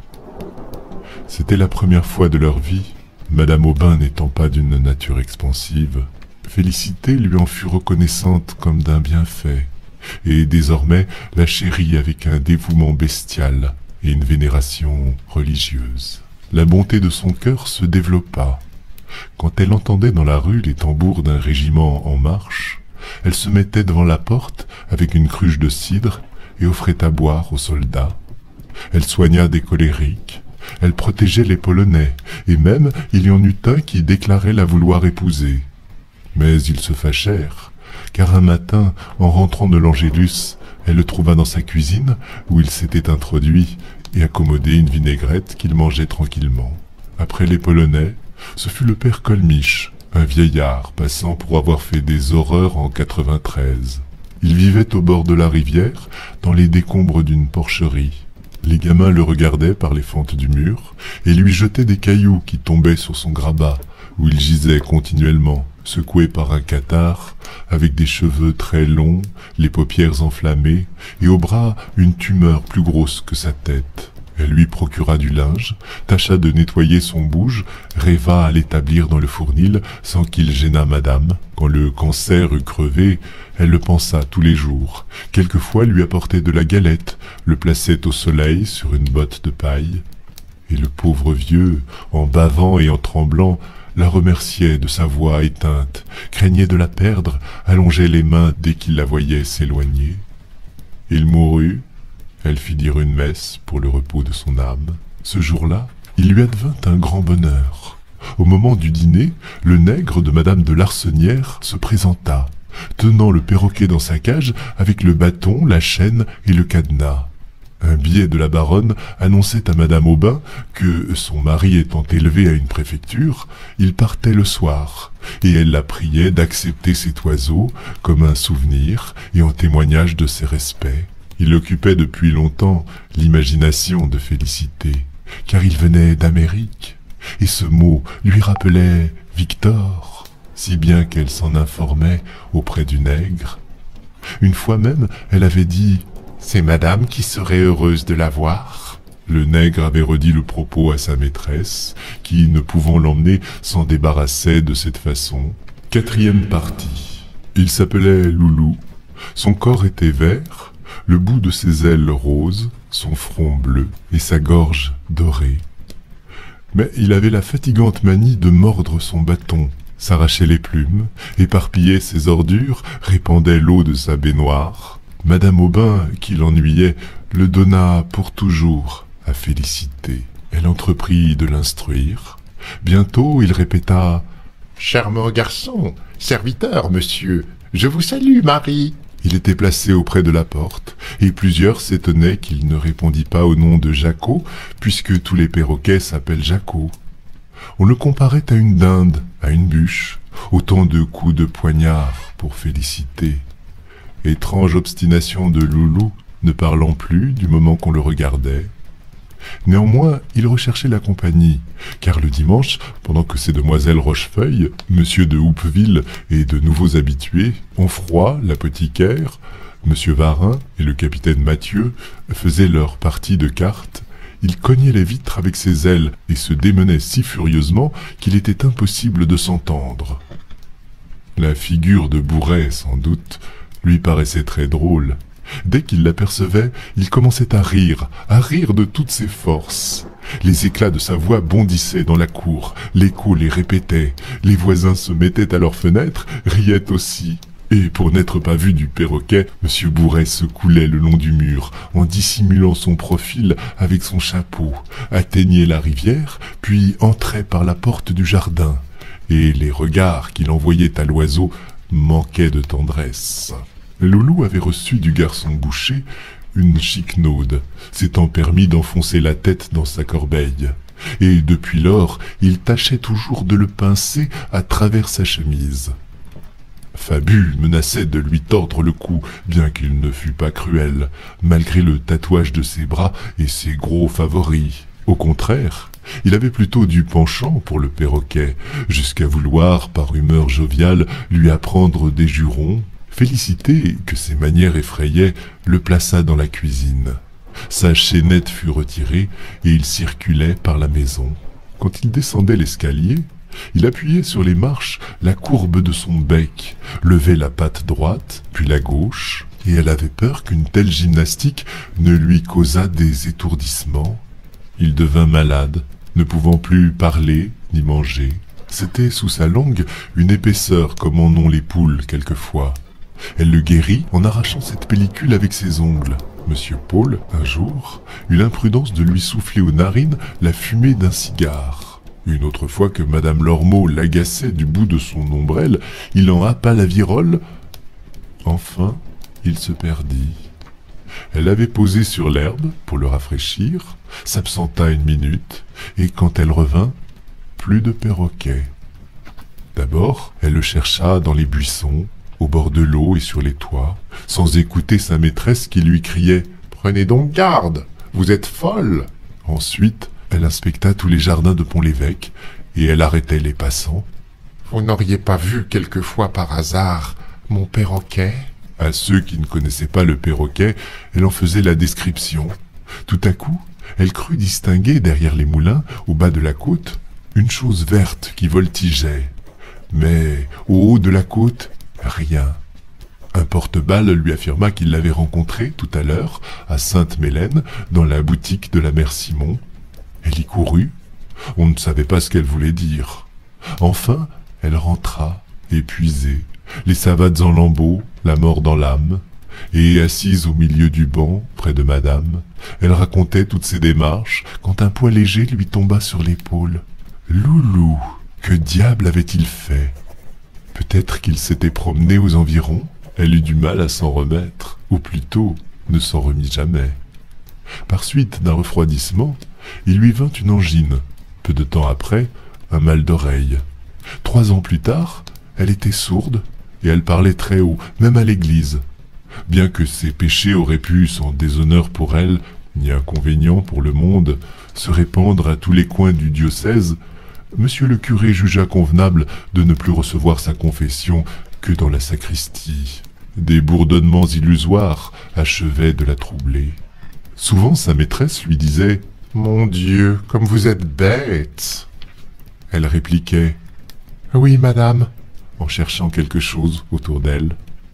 C'était la première fois de leur vie, Madame Aubin n'étant pas d'une nature expansive. Félicité lui en fut reconnaissante comme d'un bienfait, et désormais la chérit avec un dévouement bestial et une vénération religieuse. La bonté de son cœur se développa. Quand elle entendait dans la rue les tambours d'un régiment en marche, elle se mettait devant la porte avec une cruche de cidre et offrait à boire aux soldats. Elle soigna des colériques, elle protégeait les Polonais, et même il y en eut un qui déclarait la vouloir épouser. Mais ils se fâchèrent, car un matin, en rentrant de l'Angélus, elle le trouva dans sa cuisine, où il s'était introduit et accommodé une vinaigrette qu'il mangeait tranquillement. Après les Polonais, ce fut le père Colmiche, un vieillard passant pour avoir fait des horreurs en quatre-vingt-treize. Il vivait au bord de la rivière, dans les décombres d'une porcherie. Les gamins le regardaient par les fentes du mur et lui jetaient des cailloux qui tombaient sur son grabat, où il gisait continuellement, secoué par un catarrhe, avec des cheveux très longs, les paupières enflammées, et au bras une tumeur plus grosse que sa tête. Elle lui procura du linge, tâcha de nettoyer son bouge, rêva à l'établir dans le fournil sans qu'il gênât madame. Quand le cancer eut crevé, elle le pensa tous les jours. Quelquefois lui apportait de la galette, le plaçait au soleil sur une botte de paille. Et le pauvre vieux, en bavant et en tremblant, la remerciait de sa voix éteinte, craignait de la perdre, allongeait les mains dès qu'il la voyait s'éloigner. Il mourut. Elle fit dire une messe pour le repos de son âme. Ce jour-là, il lui advint un grand bonheur. Au moment du dîner, le nègre de madame de Larsonnière se présenta, tenant le perroquet dans sa cage avec le bâton, la chaîne et le cadenas. Un billet de la baronne annonçait à madame Aubin que, son mari étant élevé à une préfecture, il partait le soir, et elle la priait d'accepter cet oiseau comme un souvenir et en témoignage de ses respects. Il occupait depuis longtemps l'imagination de Félicité, car il venait d'Amérique, et ce mot lui rappelait Victor, si bien qu'elle s'en informait auprès du nègre. Une fois même, elle avait dit « C'est madame qui serait heureuse de la voir ». Le nègre avait redit le propos à sa maîtresse, qui, ne pouvant l'emmener, s'en débarrassait de cette façon. Quatrième partie. Il s'appelait Loulou. Son corps était vert, le bout de ses ailes roses, son front bleu et sa gorge dorée. Mais il avait la fatigante manie de mordre son bâton, s'arrachait les plumes, éparpillait ses ordures, répandait l'eau de sa baignoire. Madame Aubin, qui l'ennuyait, le donna pour toujours à Félicité. Elle entreprit de l'instruire. Bientôt il répéta « Charmant garçon, serviteur, monsieur, je vous salue, Marie !» Il était placé auprès de la porte, et plusieurs s'étonnaient qu'il ne répondît pas au nom de Jacot, puisque tous les perroquets s'appellent Jacot. On le comparait à une dinde, à une bûche, autant de coups de poignard pour Félicité. Étrange obstination de Loulou, ne parlant plus du moment qu'on le regardait. Néanmoins, il recherchait la compagnie, car le dimanche, pendant que ces demoiselles Rochefeuille, monsieur de Houppeville et de nouveaux habitués, Onfroy, l'apothicaire, monsieur Varin et le capitaine Mathieu faisaient leur partie de cartes, il cognait les vitres avec ses ailes et se démenait si furieusement qu'il était impossible de s'entendre. La figure de Bourret, sans doute, lui paraissait très drôle. Dès qu'il l'apercevait, il commençait à rire, à rire de toutes ses forces. Les éclats de sa voix bondissaient dans la cour, l'écho les répétait, les voisins se mettaient à leurs fenêtres, riaient aussi. Et pour n'être pas vu du perroquet, Monsieur Bourret se coulait le long du mur, en dissimulant son profil avec son chapeau, atteignait la rivière, puis entrait par la porte du jardin, et les regards qu'il envoyait à l'oiseau manquaient de tendresse. Loulou avait reçu du garçon boucher une chiquenaude, s'étant permis d'enfoncer la tête dans sa corbeille, et depuis lors, il tâchait toujours de le pincer à travers sa chemise. Fabu menaçait de lui tordre le cou, bien qu'il ne fût pas cruel, malgré le tatouage de ses bras et ses gros favoris. Au contraire, il avait plutôt du penchant pour le perroquet, jusqu'à vouloir, par humeur joviale, lui apprendre des jurons. Félicité, que ses manières effrayaient, le plaça dans la cuisine. Sa chaînette fut retirée et il circulait par la maison. Quand il descendait l'escalier, il appuyait sur les marches la courbe de son bec, levait la patte droite, puis la gauche, et elle avait peur qu'une telle gymnastique ne lui causât des étourdissements. Il devint malade, ne pouvant plus parler ni manger. C'était sous sa langue une épaisseur comme en ont les poules quelquefois. Elle le guérit en arrachant cette pellicule avec ses ongles. Monsieur Paul, un jour, eut l'imprudence de lui souffler aux narines la fumée d'un cigare. Une autre fois que Madame Lormeau l'agaçait du bout de son ombrelle, il en happa la virole. Enfin, il se perdit. Elle avait posé sur l'herbe pour le rafraîchir, s'absenta une minute, et quand elle revint, plus de perroquet. D'abord, elle le chercha dans les buissons, au bord de l'eau et sur les toits, sans écouter sa maîtresse qui lui criait « Prenez donc garde, vous êtes folle !» Ensuite, elle inspecta tous les jardins de Pont-l'Évêque, et elle arrêtait les passants. « Vous n'auriez pas vu quelquefois par hasard mon perroquet ?» À ceux qui ne connaissaient pas le perroquet, elle en faisait la description. Tout à coup, elle crut distinguer derrière les moulins, au bas de la côte, une chose verte qui voltigeait. Mais au haut de la côte, rien. Un porte-balle lui affirma qu'il l'avait rencontré tout à l'heure à Sainte-Mélène, dans la boutique de la mère Simon. Elle y courut. On ne savait pas ce qu'elle voulait dire. Enfin, elle rentra, épuisée, les savates en lambeaux, la mort dans l'âme, et assise au milieu du banc, près de madame, elle racontait toutes ses démarches, quand un poids léger lui tomba sur l'épaule. Loulou, que diable avait-il fait? Peut-être qu'il s'était promené aux environs. Elle eut du mal à s'en remettre, ou plutôt, ne s'en remit jamais. Par suite d'un refroidissement, il lui vint une angine. Peu de temps après, un mal d'oreille. Trois ans plus tard, elle était sourde, et elle parlait très haut, même à l'église. Bien que ses péchés auraient pu, sans déshonneur pour elle, ni inconvénient pour le monde, se répandre à tous les coins du diocèse, monsieur le curé jugea convenable de ne plus recevoir sa confession que dans la sacristie. Des bourdonnements illusoires achevaient de la troubler. Souvent sa maîtresse lui disait « Mon Dieu, comme vous êtes bête !» Elle répliquait « Oui, madame », en cherchant quelque chose autour d'elle.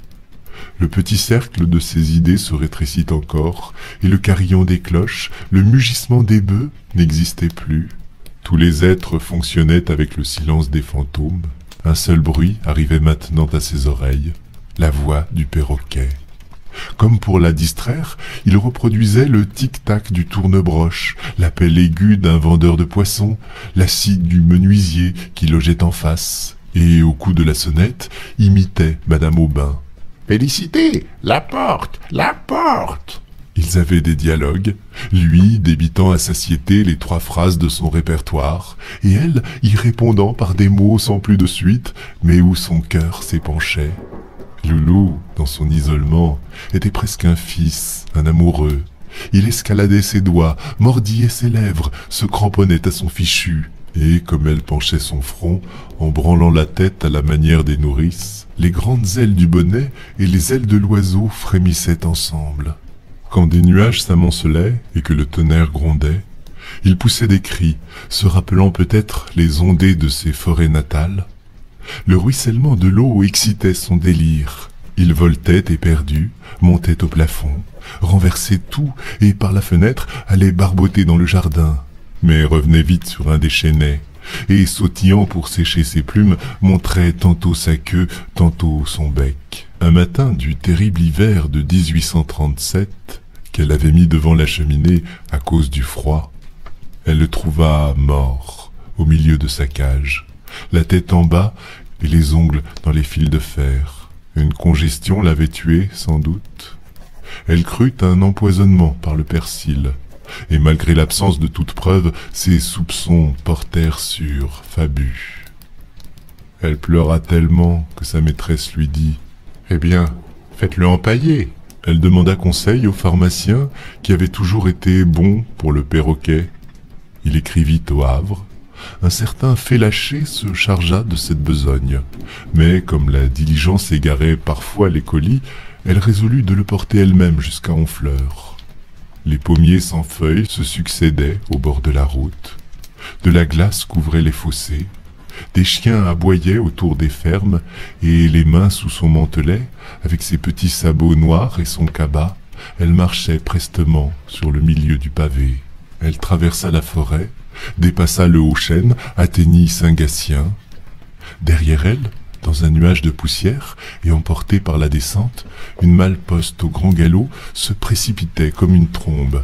Le petit cercle de ses idées se rétrécit encore, et le carillon des cloches, le mugissement des bœufs n'existait plus. Tous les êtres fonctionnaient avec le silence des fantômes. Un seul bruit arrivait maintenant à ses oreilles, la voix du perroquet. Comme pour la distraire, il reproduisait le tic-tac du tournebroche, l'appel aigu d'un vendeur de poissons, la scie du menuisier qui logeait en face, et au coup de la sonnette, imitait Madame Aubin. « Félicité, la porte, la porte !» Ils avaient des dialogues, lui débitant à satiété les trois phrases de son répertoire, et elle y répondant par des mots sans plus de suite, mais où son cœur s'épanchait. Loulou, dans son isolement, était presque un fils, un amoureux. Il escaladait ses doigts, mordillait ses lèvres, se cramponnait à son fichu, et comme elle penchait son front, en branlant la tête à la manière des nourrices, les grandes ailes du bonnet et les ailes de l'oiseau frémissaient ensemble. Quand des nuages s'amoncelaient et que le tonnerre grondait, il poussait des cris, se rappelant peut-être les ondées de ses forêts natales. Le ruissellement de l'eau excitait son délire. Il voltait éperdu, montait au plafond, renversait tout et par la fenêtre allait barboter dans le jardin, mais revenait vite sur un des chênaies, et sautillant pour sécher ses plumes, montrait tantôt sa queue, tantôt son bec. Un matin du terrible hiver de dix-huit cent trente-sept, qu'elle avait mis devant la cheminée à cause du froid, elle le trouva mort au milieu de sa cage, la tête en bas et les ongles dans les fils de fer. Une congestion l'avait tué, sans doute. Elle crut à un empoisonnement par le persil, et malgré l'absence de toute preuve, ses soupçons portèrent sur Fabu. Elle pleura tellement que sa maîtresse lui dit « Eh bien, faites-le empailler !» Elle demanda conseil au pharmacien qui avait toujours été bon pour le perroquet. Il écrivit au Havre. Un certain Félaché se chargea de cette besogne, mais comme la diligence égarait parfois les colis, elle résolut de le porter elle-même jusqu'à Honfleur. Les pommiers sans feuilles se succédaient au bord de la route. De la glace couvrait les fossés. Des chiens aboyaient autour des fermes, et les mains sous son mantelet, avec ses petits sabots noirs et son cabas, elle marchait prestement sur le milieu du pavé. Elle traversa la forêt, dépassa le Haut-Chêne, atteignit Saint-Gatien. Derrière elle, dans un nuage de poussière, et emportée par la descente, une malle-poste au grand galop se précipitait comme une trombe.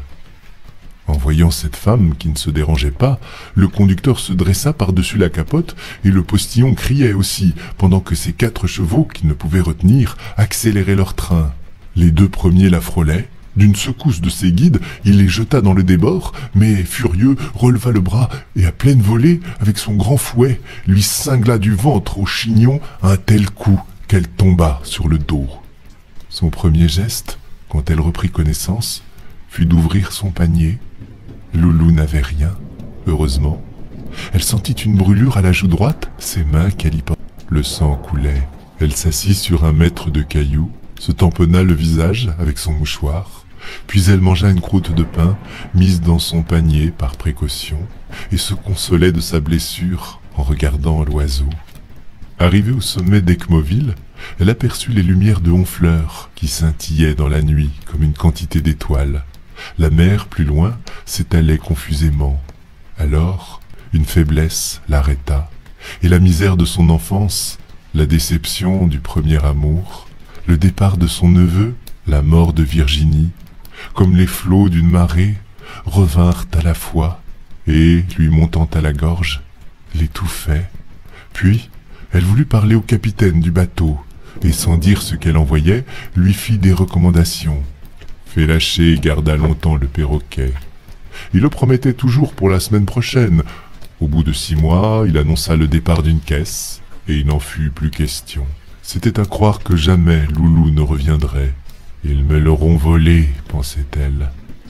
En voyant cette femme qui ne se dérangeait pas, le conducteur se dressa par-dessus la capote et le postillon criait aussi, pendant que ses quatre chevaux, qui ne pouvaient retenir, accéléraient leur train. Les deux premiers la frôlaient. D'une secousse de ses guides, il les jeta dans le débord, mais, furieux, releva le bras et, à pleine volée, avec son grand fouet, lui cingla du ventre au chignon un tel coup qu'elle tomba sur le dos. Son premier geste, quand elle reprit connaissance, fut d'ouvrir son panier. Loulou n'avait rien, heureusement. Elle sentit une brûlure à la joue droite, ses mains qu'elle y portait. Le sang coulait. Elle s'assit sur un mètre de cailloux, se tamponna le visage avec son mouchoir, puis elle mangea une croûte de pain mise dans son panier par précaution et se consolait de sa blessure en regardant l'oiseau. Arrivée au sommet d'Ecmoville, elle aperçut les lumières de Honfleur qui scintillaient dans la nuit comme une quantité d'étoiles. La mer, plus loin, s'étalait confusément. Alors, une faiblesse l'arrêta, et la misère de son enfance, la déception du premier amour, le départ de son neveu, la mort de Virginie, comme les flots d'une marée, revinrent à la fois, et, lui montant à la gorge, l'étouffaient. Puis, elle voulut parler au capitaine du bateau, et sans dire ce qu'elle envoyait, lui fit des recommandations. Félaché garda longtemps le perroquet. Il le promettait toujours pour la semaine prochaine. Au bout de six mois, il annonça le départ d'une caisse, et il n'en fut plus question. C'était à croire que jamais Loulou ne reviendrait. Ils me l'auront volé, pensait-elle.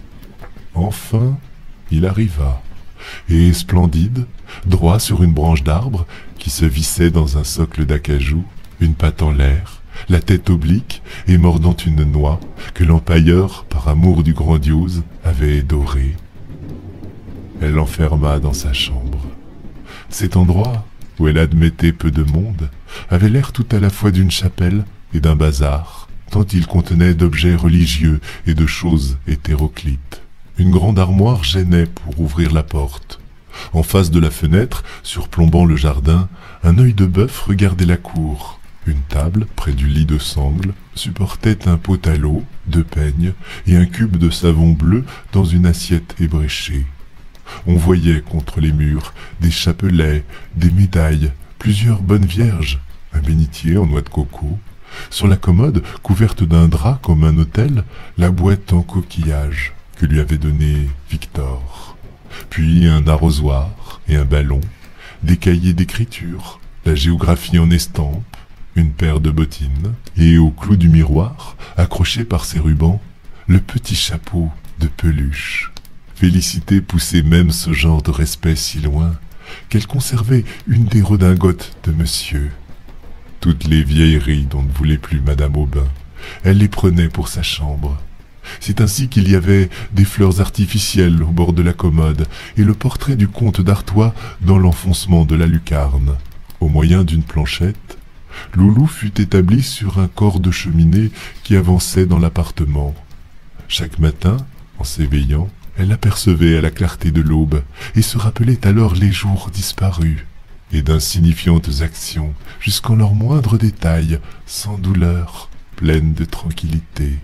Enfin, il arriva, et splendide, droit sur une branche d'arbre qui se vissait dans un socle d'acajou, une patte en l'air, la tête oblique et mordant une noix que l'empailleur, par amour du grandiose, avait dorée. Elle l'enferma dans sa chambre. Cet endroit, où elle admettait peu de monde, avait l'air tout à la fois d'une chapelle et d'un bazar, tant il contenait d'objets religieux et de choses hétéroclites. Une grande armoire gênait pour ouvrir la porte. En face de la fenêtre, surplombant le jardin, un œil de bœuf regardait la cour. Une table, près du lit de sangle, supportait un pot à l'eau, deux peignes et un cube de savon bleu dans une assiette ébréchée. On voyait contre les murs des chapelets, des médailles, plusieurs bonnes vierges, un bénitier en noix de coco. Sur la commode, couverte d'un drap comme un autel, la boîte en coquillage que lui avait donnée Victor. Puis un arrosoir et un ballon, des cahiers d'écriture, la géographie en estampe, une paire de bottines, et au clou du miroir, accroché par ses rubans, le petit chapeau de peluche. Félicité poussait même ce genre de respect si loin qu'elle conservait une des redingotes de monsieur. Toutes les vieilleries dont ne voulait plus Madame Aubin, elle les prenait pour sa chambre. C'est ainsi qu'il y avait des fleurs artificielles au bord de la commode et le portrait du comte d'Artois dans l'enfoncement de la lucarne. Au moyen d'une planchette, Loulou fut établie sur un corps de cheminée qui avançait dans l'appartement. Chaque matin, en s'éveillant, elle apercevait à la clarté de l'aube et se rappelait alors les jours disparus et d'insignifiantes actions jusqu'en leurs moindres détails, sans douleur pleine de tranquillité.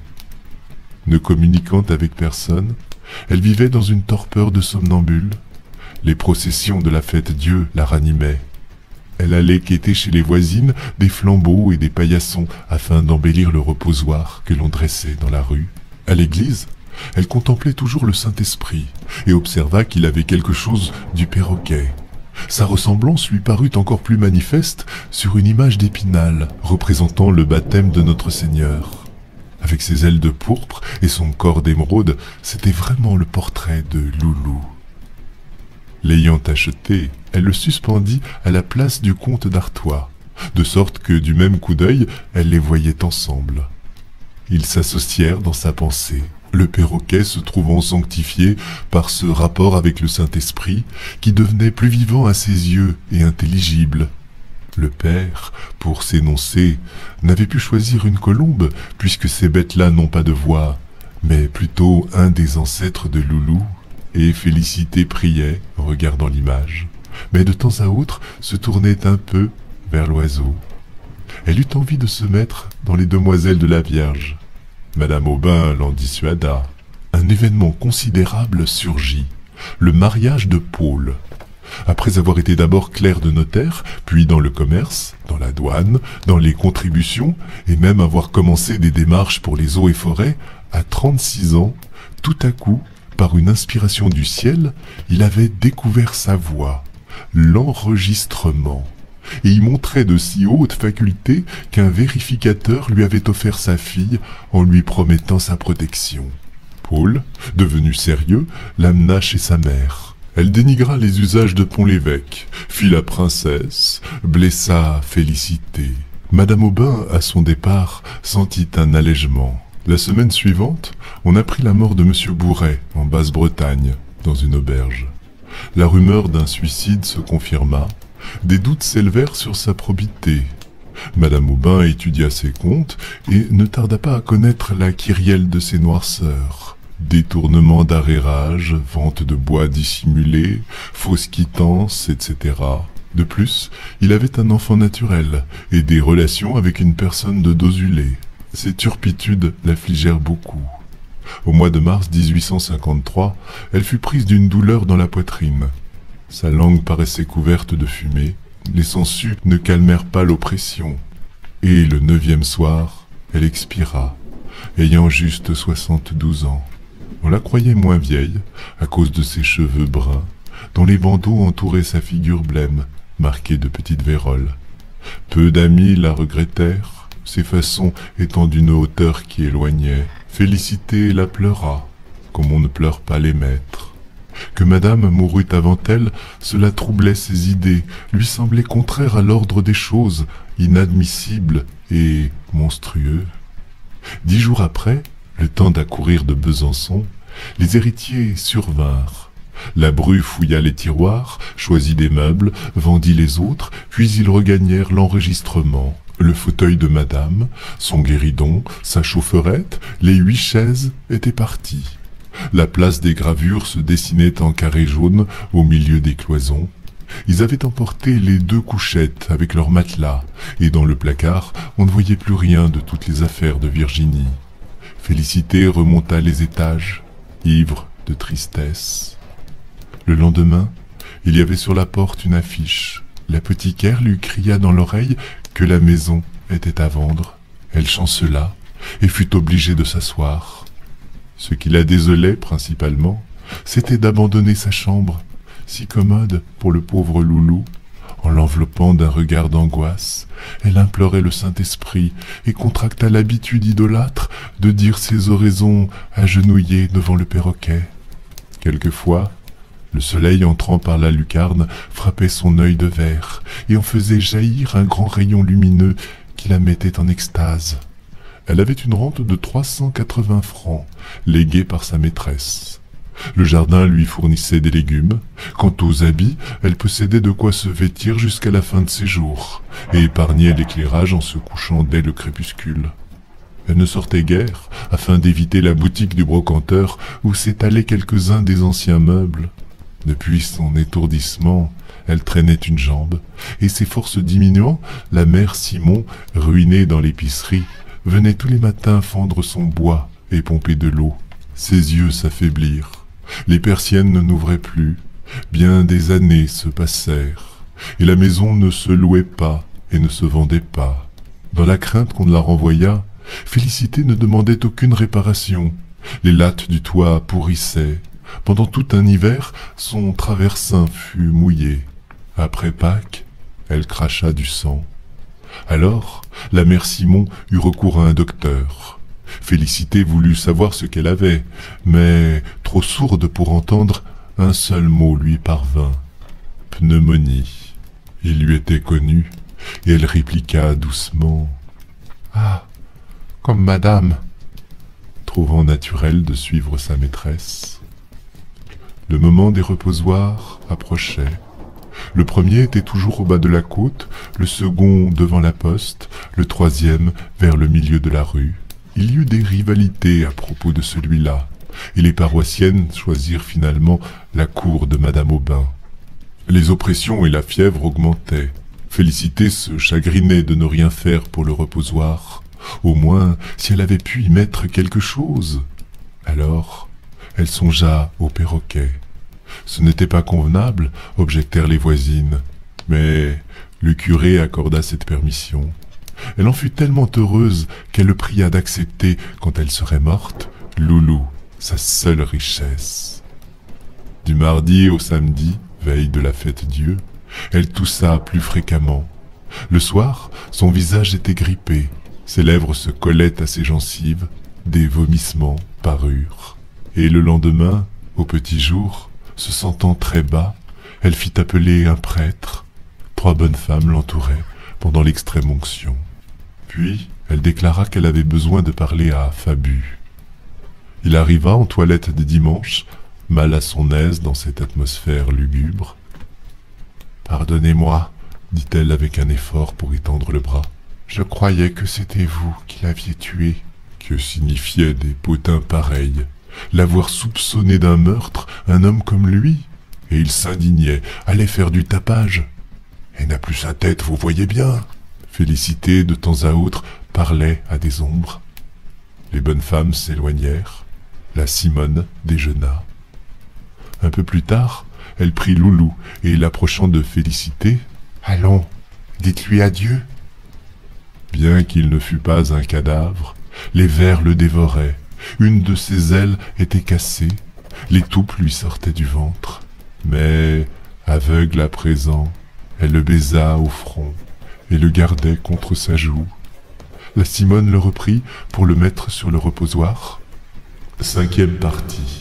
Ne communiquant avec personne, elle vivait dans une torpeur de somnambule. Les processions de la fête-Dieu la ranimaient. Elle allait quêter chez les voisines des flambeaux et des paillassons afin d'embellir le reposoir que l'on dressait dans la rue. À l'église, elle contemplait toujours le Saint-Esprit et observa qu'il avait quelque chose du perroquet. Sa ressemblance lui parut encore plus manifeste sur une image d'Épinal représentant le baptême de notre Seigneur. Avec ses ailes de pourpre et son corps d'émeraude, c'était vraiment le portrait de Loulou. L'ayant acheté, elle le suspendit à la place du comte d'Artois, de sorte que du même coup d'œil, elle les voyait ensemble. Ils s'associèrent dans sa pensée, le perroquet se trouvant sanctifié par ce rapport avec le Saint-Esprit qui devenait plus vivant à ses yeux et intelligible. Le père, pour s'énoncer, n'avait pu choisir une colombe puisque ces bêtes-là n'ont pas de voix, mais plutôt un des ancêtres de Loulou. Et Félicité priait, en regardant l'image, mais de temps à autre se tournait un peu vers l'oiseau. Elle eut envie de se mettre dans les demoiselles de la Vierge. Madame Aubin l'en dissuada. Un événement considérable surgit, le mariage de Paul. Après avoir été d'abord clerc de notaire, puis dans le commerce, dans la douane, dans les contributions, et même avoir commencé des démarches pour les eaux et forêts, à trente-six ans, tout à coup, par une inspiration du ciel, il avait découvert sa voix, l'enregistrement, et y montrait de si hautes facultés qu'un vérificateur lui avait offert sa fille en lui promettant sa protection. Paul, devenu sérieux, l'amena chez sa mère. Elle dénigra les usages de Pont-l'Évêque, fit la princesse, blessa Félicité. Madame Aubin, à son départ, sentit un allègement. La semaine suivante, on apprit la mort de Monsieur Bourret, en Basse-Bretagne, dans une auberge. La rumeur d'un suicide se confirma. Des doutes s'élevèrent sur sa probité. Madame Aubin étudia ses comptes et ne tarda pas à connaître la kyrielle de ses noirceurs. Détournement d'arrérage, vente de bois dissimulé, fausse quittance, et cetera. De plus, il avait un enfant naturel et des relations avec une personne de Dozulé. Ces turpitudes l'affligèrent beaucoup. Au mois de mars mille huit cent cinquante-trois, elle fut prise d'une douleur dans la poitrine. Sa langue paraissait couverte de fumée, les sangsues ne calmèrent pas l'oppression. Et le neuvième soir, elle expira, ayant juste soixante-douze ans. On la croyait moins vieille, à cause de ses cheveux bruns, dont les bandeaux entouraient sa figure blême, marquée de petites vérolles. Peu d'amis la regrettèrent, ses façons étant d'une hauteur qui éloignait. Félicité la pleura, comme on ne pleure pas les maîtres. Que madame mourût avant elle, cela troublait ses idées, lui semblait contraire à l'ordre des choses, inadmissible et monstrueux. Dix jours après, le temps d'accourir de Besançon, les héritiers survinrent. La bru fouilla les tiroirs, choisit des meubles, vendit les autres, puis ils regagnèrent l'enregistrement. Le fauteuil de madame, son guéridon, sa chaufferette, les huit chaises étaient partis. La place des gravures se dessinait en carré jaune au milieu des cloisons. Ils avaient emporté les deux couchettes avec leurs matelas, et dans le placard, on ne voyait plus rien de toutes les affaires de Virginie. Félicité remonta les étages, ivre de tristesse. Le lendemain, il y avait sur la porte une affiche. L'apothicaire lui cria dans l'oreille que la maison était à vendre. Elle chancela et fut obligée de s'asseoir. Ce qui la désolait principalement, c'était d'abandonner sa chambre, si commode pour le pauvre Loulou. En l'enveloppant d'un regard d'angoisse, elle implorait le Saint-Esprit et contracta l'habitude idolâtre de dire ses oraisons agenouillée devant le perroquet. Quelquefois, le soleil entrant par la lucarne frappait son œil de verre et en faisait jaillir un grand rayon lumineux qui la mettait en extase. Elle avait une rente de trois cent quatre-vingts francs, léguée par sa maîtresse. Le jardin lui fournissait des légumes. Quant aux habits, elle possédait de quoi se vêtir jusqu'à la fin de ses jours, et épargnait l'éclairage en se couchant dès le crépuscule. Elle ne sortait guère, afin d'éviter la boutique du brocanteur où s'étalaient quelques-uns des anciens meubles. Depuis son étourdissement, elle traînait une jambe, et ses forces diminuant, la mère Simon, ruinée dans l'épicerie, venait tous les matins fendre son bois et pomper de l'eau. Ses yeux s'affaiblirent. Les persiennes ne n'ouvraient plus. Bien des années se passèrent, et la maison ne se louait pas et ne se vendait pas. Dans la crainte qu'on ne la renvoyât, Félicité ne demandait aucune réparation. Les lattes du toit pourrissaient. Pendant tout un hiver, son traversin fut mouillé. Après Pâques, elle cracha du sang. Alors, la mère Simon eut recours à un docteur. Félicité voulut savoir ce qu'elle avait, mais, trop sourde pour entendre, un seul mot lui parvint. Pneumonie. Il lui était connu, et elle répliqua doucement. « Ah, comme madame !» trouvant naturel de suivre sa maîtresse. Le moment des reposoirs approchait. Le premier était toujours au bas de la côte, le second devant la poste, le troisième vers le milieu de la rue. Il y eut des rivalités à propos de celui-là, et les paroissiennes choisirent finalement la cour de Madame Aubin. Les oppressions et la fièvre augmentaient. Félicité se chagrinait de ne rien faire pour le reposoir. Au moins, si elle avait pu y mettre quelque chose. Alors, elle songea au perroquet. Ce n'était pas convenable, objectèrent les voisines. Mais le curé accorda cette permission. Elle en fut tellement heureuse qu'elle le pria d'accepter, quand elle serait morte, Loulou, sa seule richesse. Du mardi au samedi, veille de la fête-Dieu, elle toussa plus fréquemment. Le soir, son visage était grippé, ses lèvres se collaient à ses gencives, des vomissements parurent. Et le lendemain, au petit jour, se sentant très bas, elle fit appeler un prêtre. Trois bonnes femmes l'entouraient pendant l'extrême onction. Puis, elle déclara qu'elle avait besoin de parler à Fabu. Il arriva en toilette des dimanches, mal à son aise dans cette atmosphère lugubre. « Pardonnez-moi, dit-elle avec un effort pour étendre le bras. Je croyais que c'était vous qui l'aviez tué. » Que signifiaient des potins pareils? L'avoir soupçonné d'un meurtre, un homme comme lui? Et il s'indignait, allait faire du tapage. « Et n'a plus sa tête, vous voyez bien !» Félicité, de temps à autre, parlait à des ombres. Les bonnes femmes s'éloignèrent. La Simone déjeuna. Un peu plus tard, elle prit Loulou et, l'approchant de Félicité, « Allons, dites-lui adieu. » Bien qu'il ne fût pas un cadavre, les vers le dévoraient. Une de ses ailes était cassée, l'étoupe lui sortait du ventre. Mais, aveugle à présent, elle le baisa au front et le gardait contre sa joue. La Simone le reprit pour le mettre sur le reposoir. Cinquième partie.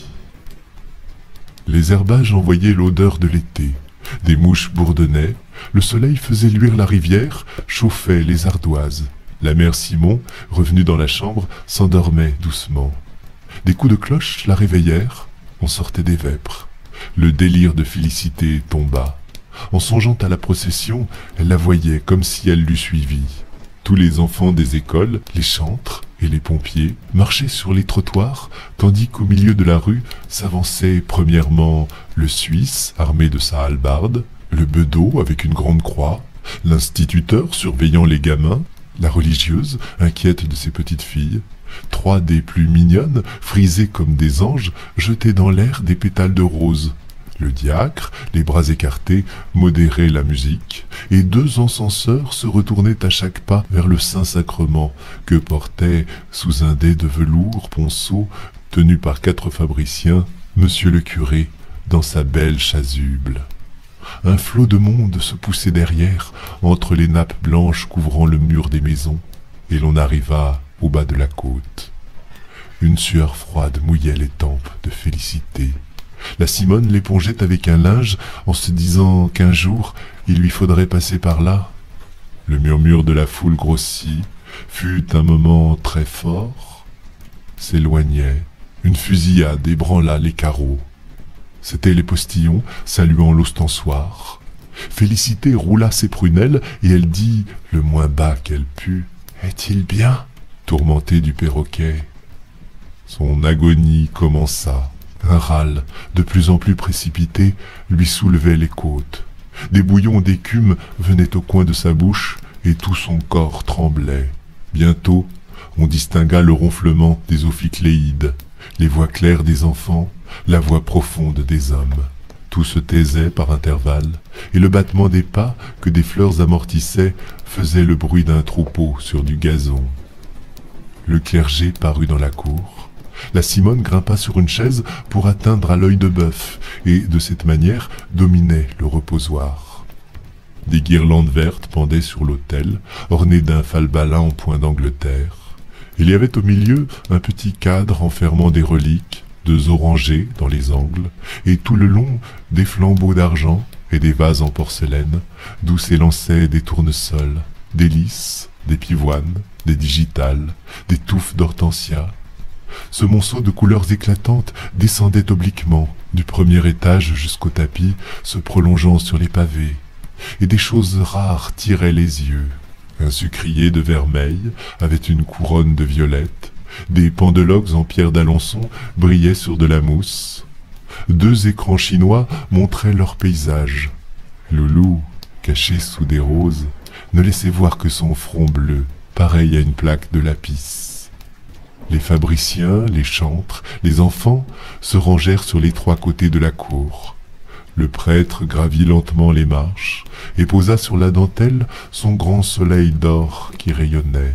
Les herbages envoyaient l'odeur de l'été. Des mouches bourdonnaient, le soleil faisait luire la rivière, chauffait les ardoises. La mère Simon, revenue dans la chambre, s'endormait doucement. Des coups de cloche la réveillèrent, on sortait des vêpres. Le délire de Félicité tomba. En songeant à la procession, elle la voyait comme si elle l'eût suivie. Tous les enfants des écoles, les chantres et les pompiers marchaient sur les trottoirs, tandis qu'au milieu de la rue s'avançait premièrement le Suisse armé de sa hallebarde, le bedeau avec une grande croix, l'instituteur surveillant les gamins, la religieuse inquiète de ses petites filles. Trois des plus mignonnes, frisées comme des anges, jetaient dans l'air des pétales de rose. Le diacre, les bras écartés, modérait la musique, et deux encenseurs se retournaient à chaque pas vers le Saint-Sacrement, que portait, sous un dais de velours ponceau, tenu par quatre fabriciens, monsieur le curé, dans sa belle chasuble. Un flot de monde se poussait derrière, entre les nappes blanches couvrant le mur des maisons, et l'on arriva au bas de la côte. Une sueur froide mouillait les tempes de Félicité. La Simone l'épongeait avec un linge en se disant qu'un jour il lui faudrait passer par là. Le murmure de la foule grossit, fut un moment très fort, s'éloignait, une fusillade ébranla les carreaux. C'étaient les postillons saluant l'ostensoir. Félicité roula ses prunelles et elle dit, le moins bas qu'elle put, « Est-il bien ?» tourmentée du perroquet. Son agonie commença. Un râle, de plus en plus précipité, lui soulevait les côtes. Des bouillons d'écume venaient au coin de sa bouche, et tout son corps tremblait. Bientôt, On distingua le ronflement des ophicléides, les voix claires des enfants, la voix profonde des hommes. Tout se taisait par intervalles, et le battement des pas que des fleurs amortissaient faisait le bruit d'un troupeau sur du gazon. Le clergé parut dans la cour. La Simone grimpa sur une chaise pour atteindre à l'œil de bœuf, et de cette manière dominait le reposoir. Des guirlandes vertes pendaient sur l'autel, ornées d'un falbalin en point d'Angleterre. Il y avait au milieu un petit cadre enfermant des reliques, deux orangers dans les angles, et tout le long des flambeaux d'argent et des vases en porcelaine, d'où s'élançaient des tournesols, des lys, des pivoines, des digitales, des touffes d'hortensia. Ce monceau de couleurs éclatantes descendait obliquement, du premier étage jusqu'au tapis, se prolongeant sur les pavés, et des choses rares tiraient les yeux. Un sucrier de vermeil avait une couronne de violettes, des pendeloques en pierre d'Alençon brillaient sur de la mousse. Deux écrans chinois montraient leur paysage. Loulou, caché sous des roses, ne laissait voir que son front bleu, pareil à une plaque de lapis. Les fabriciens, les chantres, les enfants se rangèrent sur les trois côtés de la cour. Le prêtre gravit lentement les marches et posa sur la dentelle son grand soleil d'or qui rayonnait.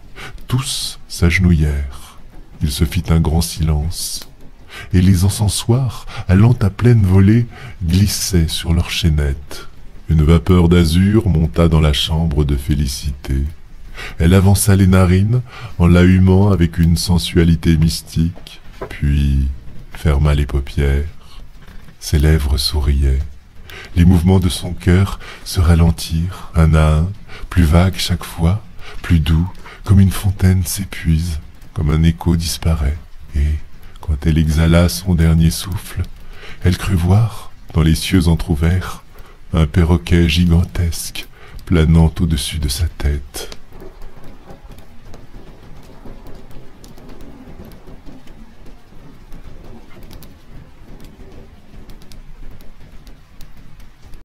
Tous s'agenouillèrent. Il se fit un grand silence, et les encensoirs, allant à pleine volée, glissaient sur leurs chaînettes. Une vapeur d'azur monta dans la chambre de Félicité. Elle avança les narines en la humant avec une sensualité mystique, puis ferma les paupières. Ses lèvres souriaient. Les mouvements de son cœur se ralentirent, un à un, plus vagues chaque fois, plus doux, comme une fontaine s'épuise, comme un écho disparaît. Et, quand elle exhala son dernier souffle, elle crut voir, dans les cieux entr'ouverts, un perroquet gigantesque planant au-dessus de sa tête.